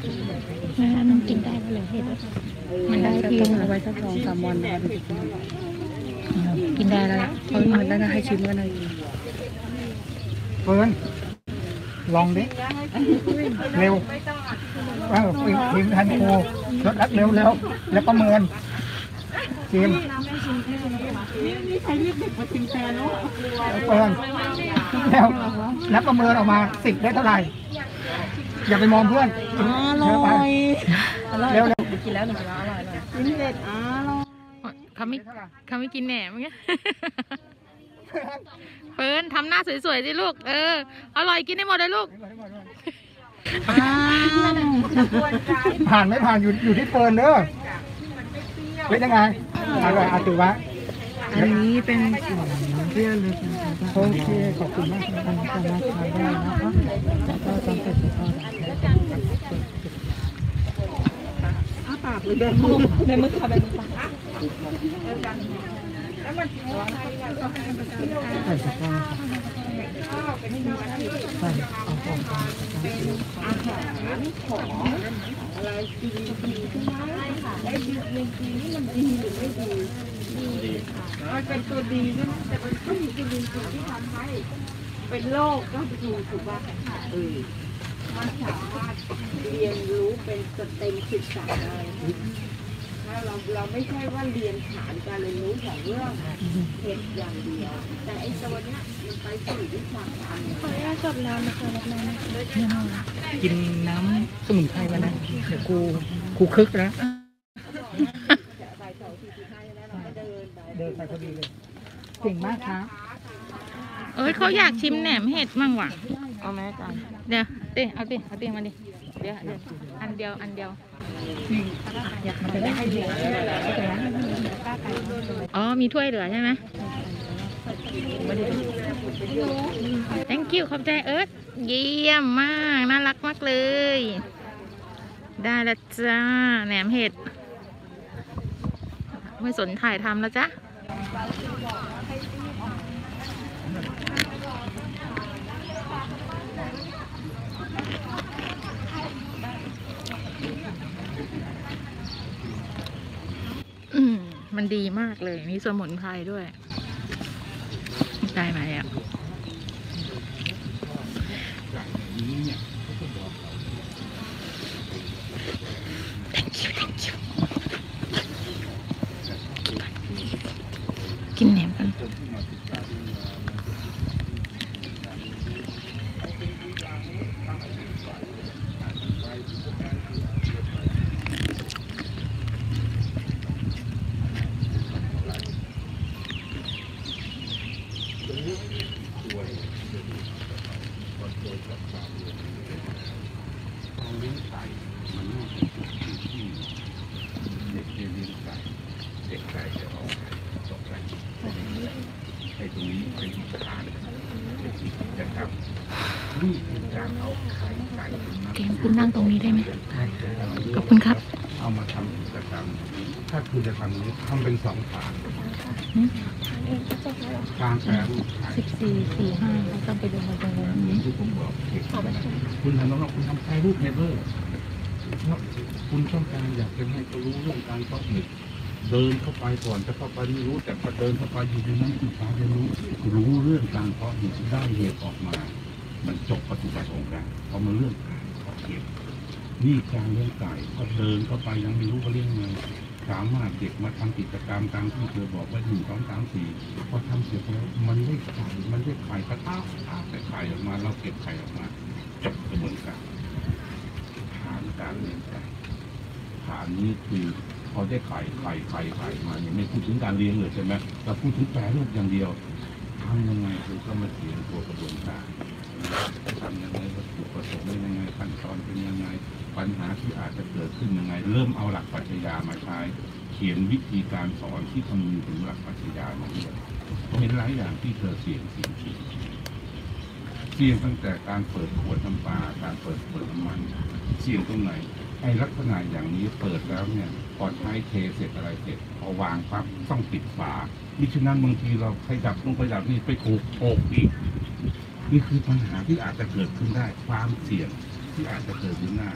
มันกินได้แล้วเหรอเห็ดมันได้ที่เอาไว้สักสองสามวันกินได้แล้วเขาเหมือนได้ให้ชิมกันเลยเฟิร์นลองดิเร็วว่าพิมพ์ทันครูลดรับเร็วเร็วแล้วประเมินชิมนี่ใครเรียกเด็กมาชิมแทนเนาะเฟิร์นแล้วแล้วประเมินออกมาสิบได้เท่าไหร่อย่าไปมองเพื่อนอร่อยเร็วเร็วกินแล้วหนึ่งอร่อยกินเด็ดอร่อยเขาไม่เขาไม่กินแหนมไงเฟิร์นทำหน้าสวยๆสิลูกเอออร่อยกินได้หมดเลยลูกผ่านไม่ผ่านอยู่อยู่ที่เฟิร์นเด้อเป็นยังไงอร่อยอาตือวะอันนี้เป็นเพื่อนเลยโอเคขอบคุณมากที่ทำสามารถทานได้นะคะแล้วก็จำเป็นที่ทอดอ้าปากเลยเดินมือเดินมือค่ะเดินมือปากแล้วมันใส่สปาเป็นใส่เอาของอาหารของอะไรดีดีใช่ไหมไอ้ดีดีนี่มันดีหรือไม่ดีดีมันเป็นตัวดีใช่ไหมแต่มันก็มีจุลินทรีย์ที่ทำให้เป็นโรคก็ดูถูกป่ะเออมันสามารถเรียนรู้เป็นสเต็มศึกษาได้ถ้าเราเราไม่ใช่ว่าเรียนฐานการเรียนรู้ของเรื่องเห็ดอย่างเดียวแต่ไอ้ตัวเนี้ยมันไปสู่วิชาการขออนุญาตจบแล้วนะคะรับน้ำกินน้ำสมุนไพรมานะเดี๋ยวกูกูคึกนะเดินไปพอดีเลยเก่งมากครับเอ้ยเขาอยากชิมแหนมเห็ดมั่งว่ะเอาไหมอาจารย์เดี๋ยวเต้เอาเต้เอาเต้มาดิเดี๋ยวเดี๋ยวอันเดียวอันเดียวอยากมาเป็นไอเดียอ๋อมีถ้วยเหลือใช่ไหม thank you ขอบใจเอิร์ธเยี่ยมมากน่ารักมากเลยได้แล้วจ้าแหนมเห็ดไม่สนถ่ายทำแล้วจ้ะอืมมันดีมากเลยมีสมุนไพรด้วยได้ไหมอ่ะกินแหนมกันเกมคุณนั่งตรงนี้ได้ไหมขอบคุณครับเอามาทำกิจกรรมถ้าคุณจะทำนี้ทำเป็นสองฝาการแปรรูปสิบสี่สี่ห้าต้องไปดูมาตรงนี้ที่ผมบอกคุณทำน้องคุณทำแปรรูปเนเบอร์คุณต้องการอยากจะให้เขารู้เรื่องการเพาะเห็ดเดินเข้าไปก่อนจะเข้าไปไม่รู้แต่พอเดินเข้าไปอยู่ในนั้นคุณฟ้าจะรู้รู้เรื่องการเพาะเห็ดได้เห็ดออกมามันจบปฏิบัติของการพอมาเรื่องการเพาะเห็ดนี่การเลี้ยงไก่พอเดินเข้าไปยังไม่รู้เขาเลี้ยงไงสามารถเด็กมาทำกิจกรรมตามที่เธอบอกว่าหนึ่งสองสามสี่พอทำเสร็จแล้วมันได้ไข่มันได้ไข่กระท้าแต่ไข่ออกมาเราเก็บไข่ออกมาจบกระบวนการฐานการเลี้ยงไก่ฐานนี้คือพอได้ไข่ไข่ไข่ไข่มาเนี่ยไม่พูดถึงการเลี้ยงเลยใช่ไหมแต่พูดถึงแปรรูปอย่างเดียวทำยังไงคือก็มาเขียนตัวกระบวนการทำยังไงวัตถุประสงค์เป็นยังไงขั้นตอนเป็นยังไงปัญหาที่อาจจะเกิดขึ้นยังไงเริ่มเอาหลักปรัชญามาใช้เขียนวิธีการสอนที่คำนึงถึงหลักปรัชญามาด้วยเห็นหลายอย่างที่เธอเสี่ยงเสี่ยงเสี่ยงเสี่ยงตั้งแต่การเปิดขวดน้ำปลาการเปิดขวดน้ำมันเสี่ยงตรงไหนไอ้ลักษณะอย่างนี้เปิดแล้วเนี่ยพอใช้เทเสร็จอะไรเสร็จพอวางปั๊บต้องปิดฝามิฉะนั้นบางทีเราขยับลงขยับนี่ไปถูกโอกอีกนี่คือปัญหาที่อาจจะเกิดขึ้นได้ความเสี่ยงที่อาจจะเกิดขึ้นได้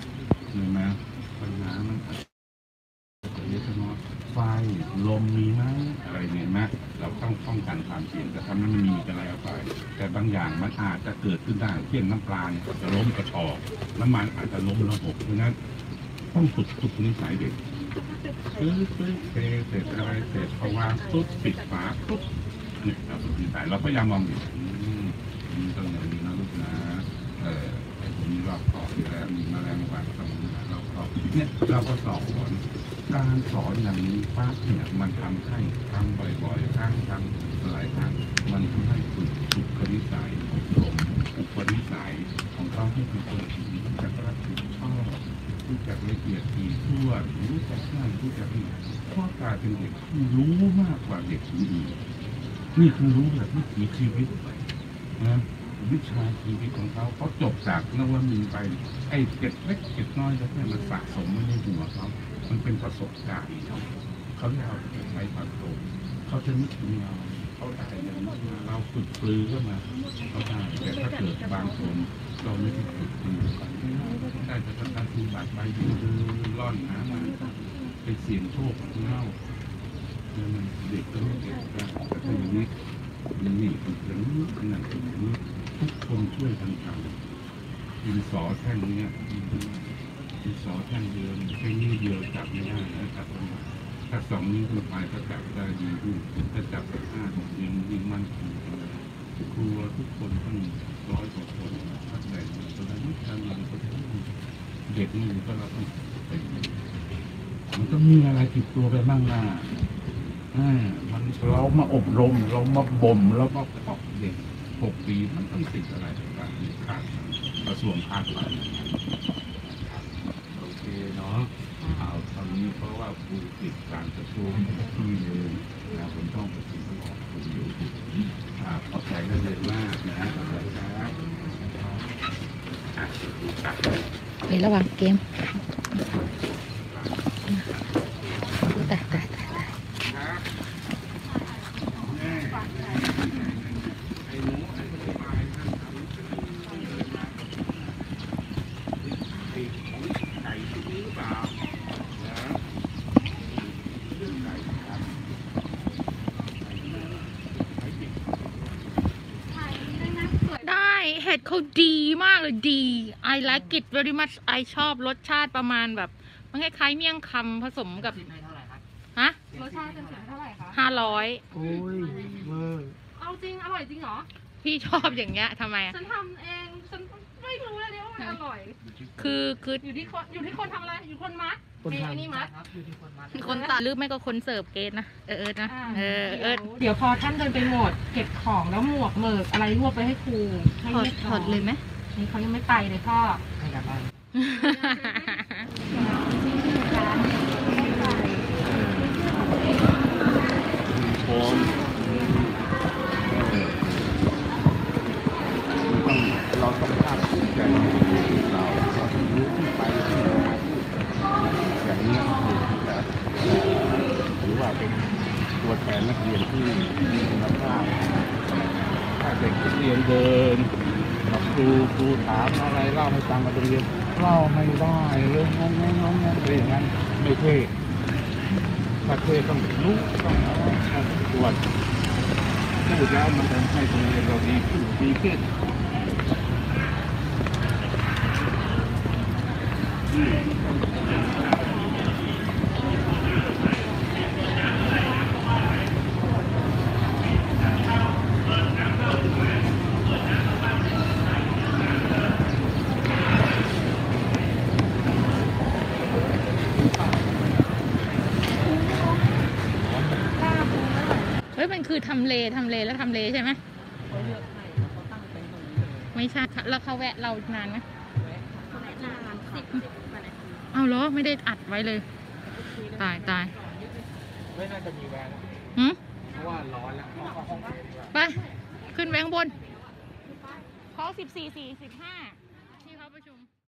เห็นไหมปัญหามันเล็กน้อยไฟลมมีไหมอะไรเนี่ยนะเราต้องป้องกันความเสี่ยงแต่ถ้ามันไม่มีก็แล้วไปแต่บางอย่างมันอาจจะเกิดขึ้นได้เช่นน้ำปลาเนี่ยจะล้มกระชอกน้ำมันอาจจะล้มระบบเพราะนั้นต้องฝึกฝึกนิสัยเด็กซื้อซื้อเทเสร็จอะไรเสร็จพอวางปุ๊บปิดฝาปุ๊บเนี่ยเราฝึกนิสัยเราพยายามมองอยู่มีตรงไหนมีนะลูกนะเออมีรอบขอบอยู่แล้วมีแมลงวันตรงนี้เราก็เนี่ยเราก็สอนการสอนอย่างนี้ปั๊บเนี่ยมันทำให้ทำบ่อยๆครั้งทำหลายครั้งมันทำให้ฝึกฝึกคณิสัยอบรมอุปนิสัยของเขาให้เป็นคนที่รู้จักรับผิดชอบรู้จักละเอียดถี่ถ้วนรู้จักง่ายรู้จักนี่เพราะกลายเป็นเด็กที่รู้มากกว่าเด็กคนอื่นนี่คือรู้แบบวิถีชีวิตนะวิชาชีวิตของเขาเขาจบจากนวมินทร์ไปไอ้เก็บเล็กเก็บน้อยแล้วแค่มันสะสมไว้ในหัวเขามันเป็นประสบการณ์เขาเรียกเอาไปใช้ประโยชน์เขาจะนึกถึงเราเขาได้อย่างนี้มาเราฝึกปลือขึ้นมาเขาได้แต่ถ้าเกิดบางคนเราไม่ได้ฝึกปลือได้แต่ถ้าการปฏิบัติไปดูร่อนหามาไปเสี่ยงโชคเล่ามันเด็กก็ไม่เด็กแต่ถ้าอย่างนี้อย่างนี้อย่างนี้ขนาดอย่างนี้ทุกคนช่วยกันทำดินสอแท่งนี้ดินสอแท่งเดียวแค่นี้เดียวจับไม่ได้นะจับไม่ได้ถ้าสองนิ้วขึ้นไปก็จับได้ดีขึ้นถ้าจับไปห้าหกนิ้วยิ่งมั่นคงครัวทุกคนต้องร้อยกว่าคนถ้าแบ่งคนละนิดคนละคนเด็กนี่ก็เราต้องมันต้องมีอะไรติดตัวไปบ้างล่ะมันเรามาอบรมเรามาบ่มเรามาปอกเด็กหกปีมันต้องติดอะไรต่างๆขาดกระทรวงคาดไปโอเคเนาะเอาตอนนี้เพราะว่าครูติดการประชุมที่หนึ่งนะผมต้องประชุมตลอดคุณอยู่ขอบใจกันเลยมากนะขอบใจครับในระหว่างเกมตายตายตายตายเห็ดเขาดีมากเลยดี I like it very much I ชอบรสชาติประมาณแบบมันคล้ายๆเมี่ยงคำผสมกับฮะรสชาติเป็นเท่าไหร่คะห้าร้อยโอ้ยเวอร์เอาจริงอร่อยจริงเหรอพี่ชอบอย่างเงี้ยทำไมอ่ะฉันทำเองฉันไม่รู้เลยเนี่ยว่ามันอร่อยคือคืออยู่ที่คนอยู่ที่คนทำอะไรอยู่คนมัดมีไอ้นี่มัดคนตัดหรือไม่ก็คนเสิร์ฟเกณฑ์นะเออเออนะเออเออเดี๋ยวพอท่านเดินไปหมดเก็บของแล้วหมวกเมิกอะไรรวบไปให้ครูให้ถอดเรียบถร้อดเลยไหมนี่เขายังไม่ไปเลยพ่อพร้อมเราต้องภาคภูมิใจในเราเราต้องรู้ที่ไปที่มาอย่างนี้คือหรือว่าเป็นตัวแทนนักเรียนที่มีคุณภาพถ้าเด็กนักเรียนเดินกับครูครูถามอะไรเล่าให้ฟังมาเรียนเล่าไม่ได้เรื่องงงงงงอะไรอย่างนั้นไม่เท่ถ้าเท่ต้องรู้ต้องอะไรต้องตรวจพูดแล้วมันทำให้โรงเรียนเราดีขึ้นดีขึ้นเฮ้ยมันคือทำเลทำเลแล้วทำเลใช่ไหมไม่ใช่แล้วเขาแวะเรานานไหมเอาเหรอไม่ได้อัดไว้เลยตายตายไม่น่าจะมีแวร์นะหืมเพราะว่าร้อนแล้วเข้าห้องไป ขึ้นแวงบนขอสิบสี่สี่สิบห้า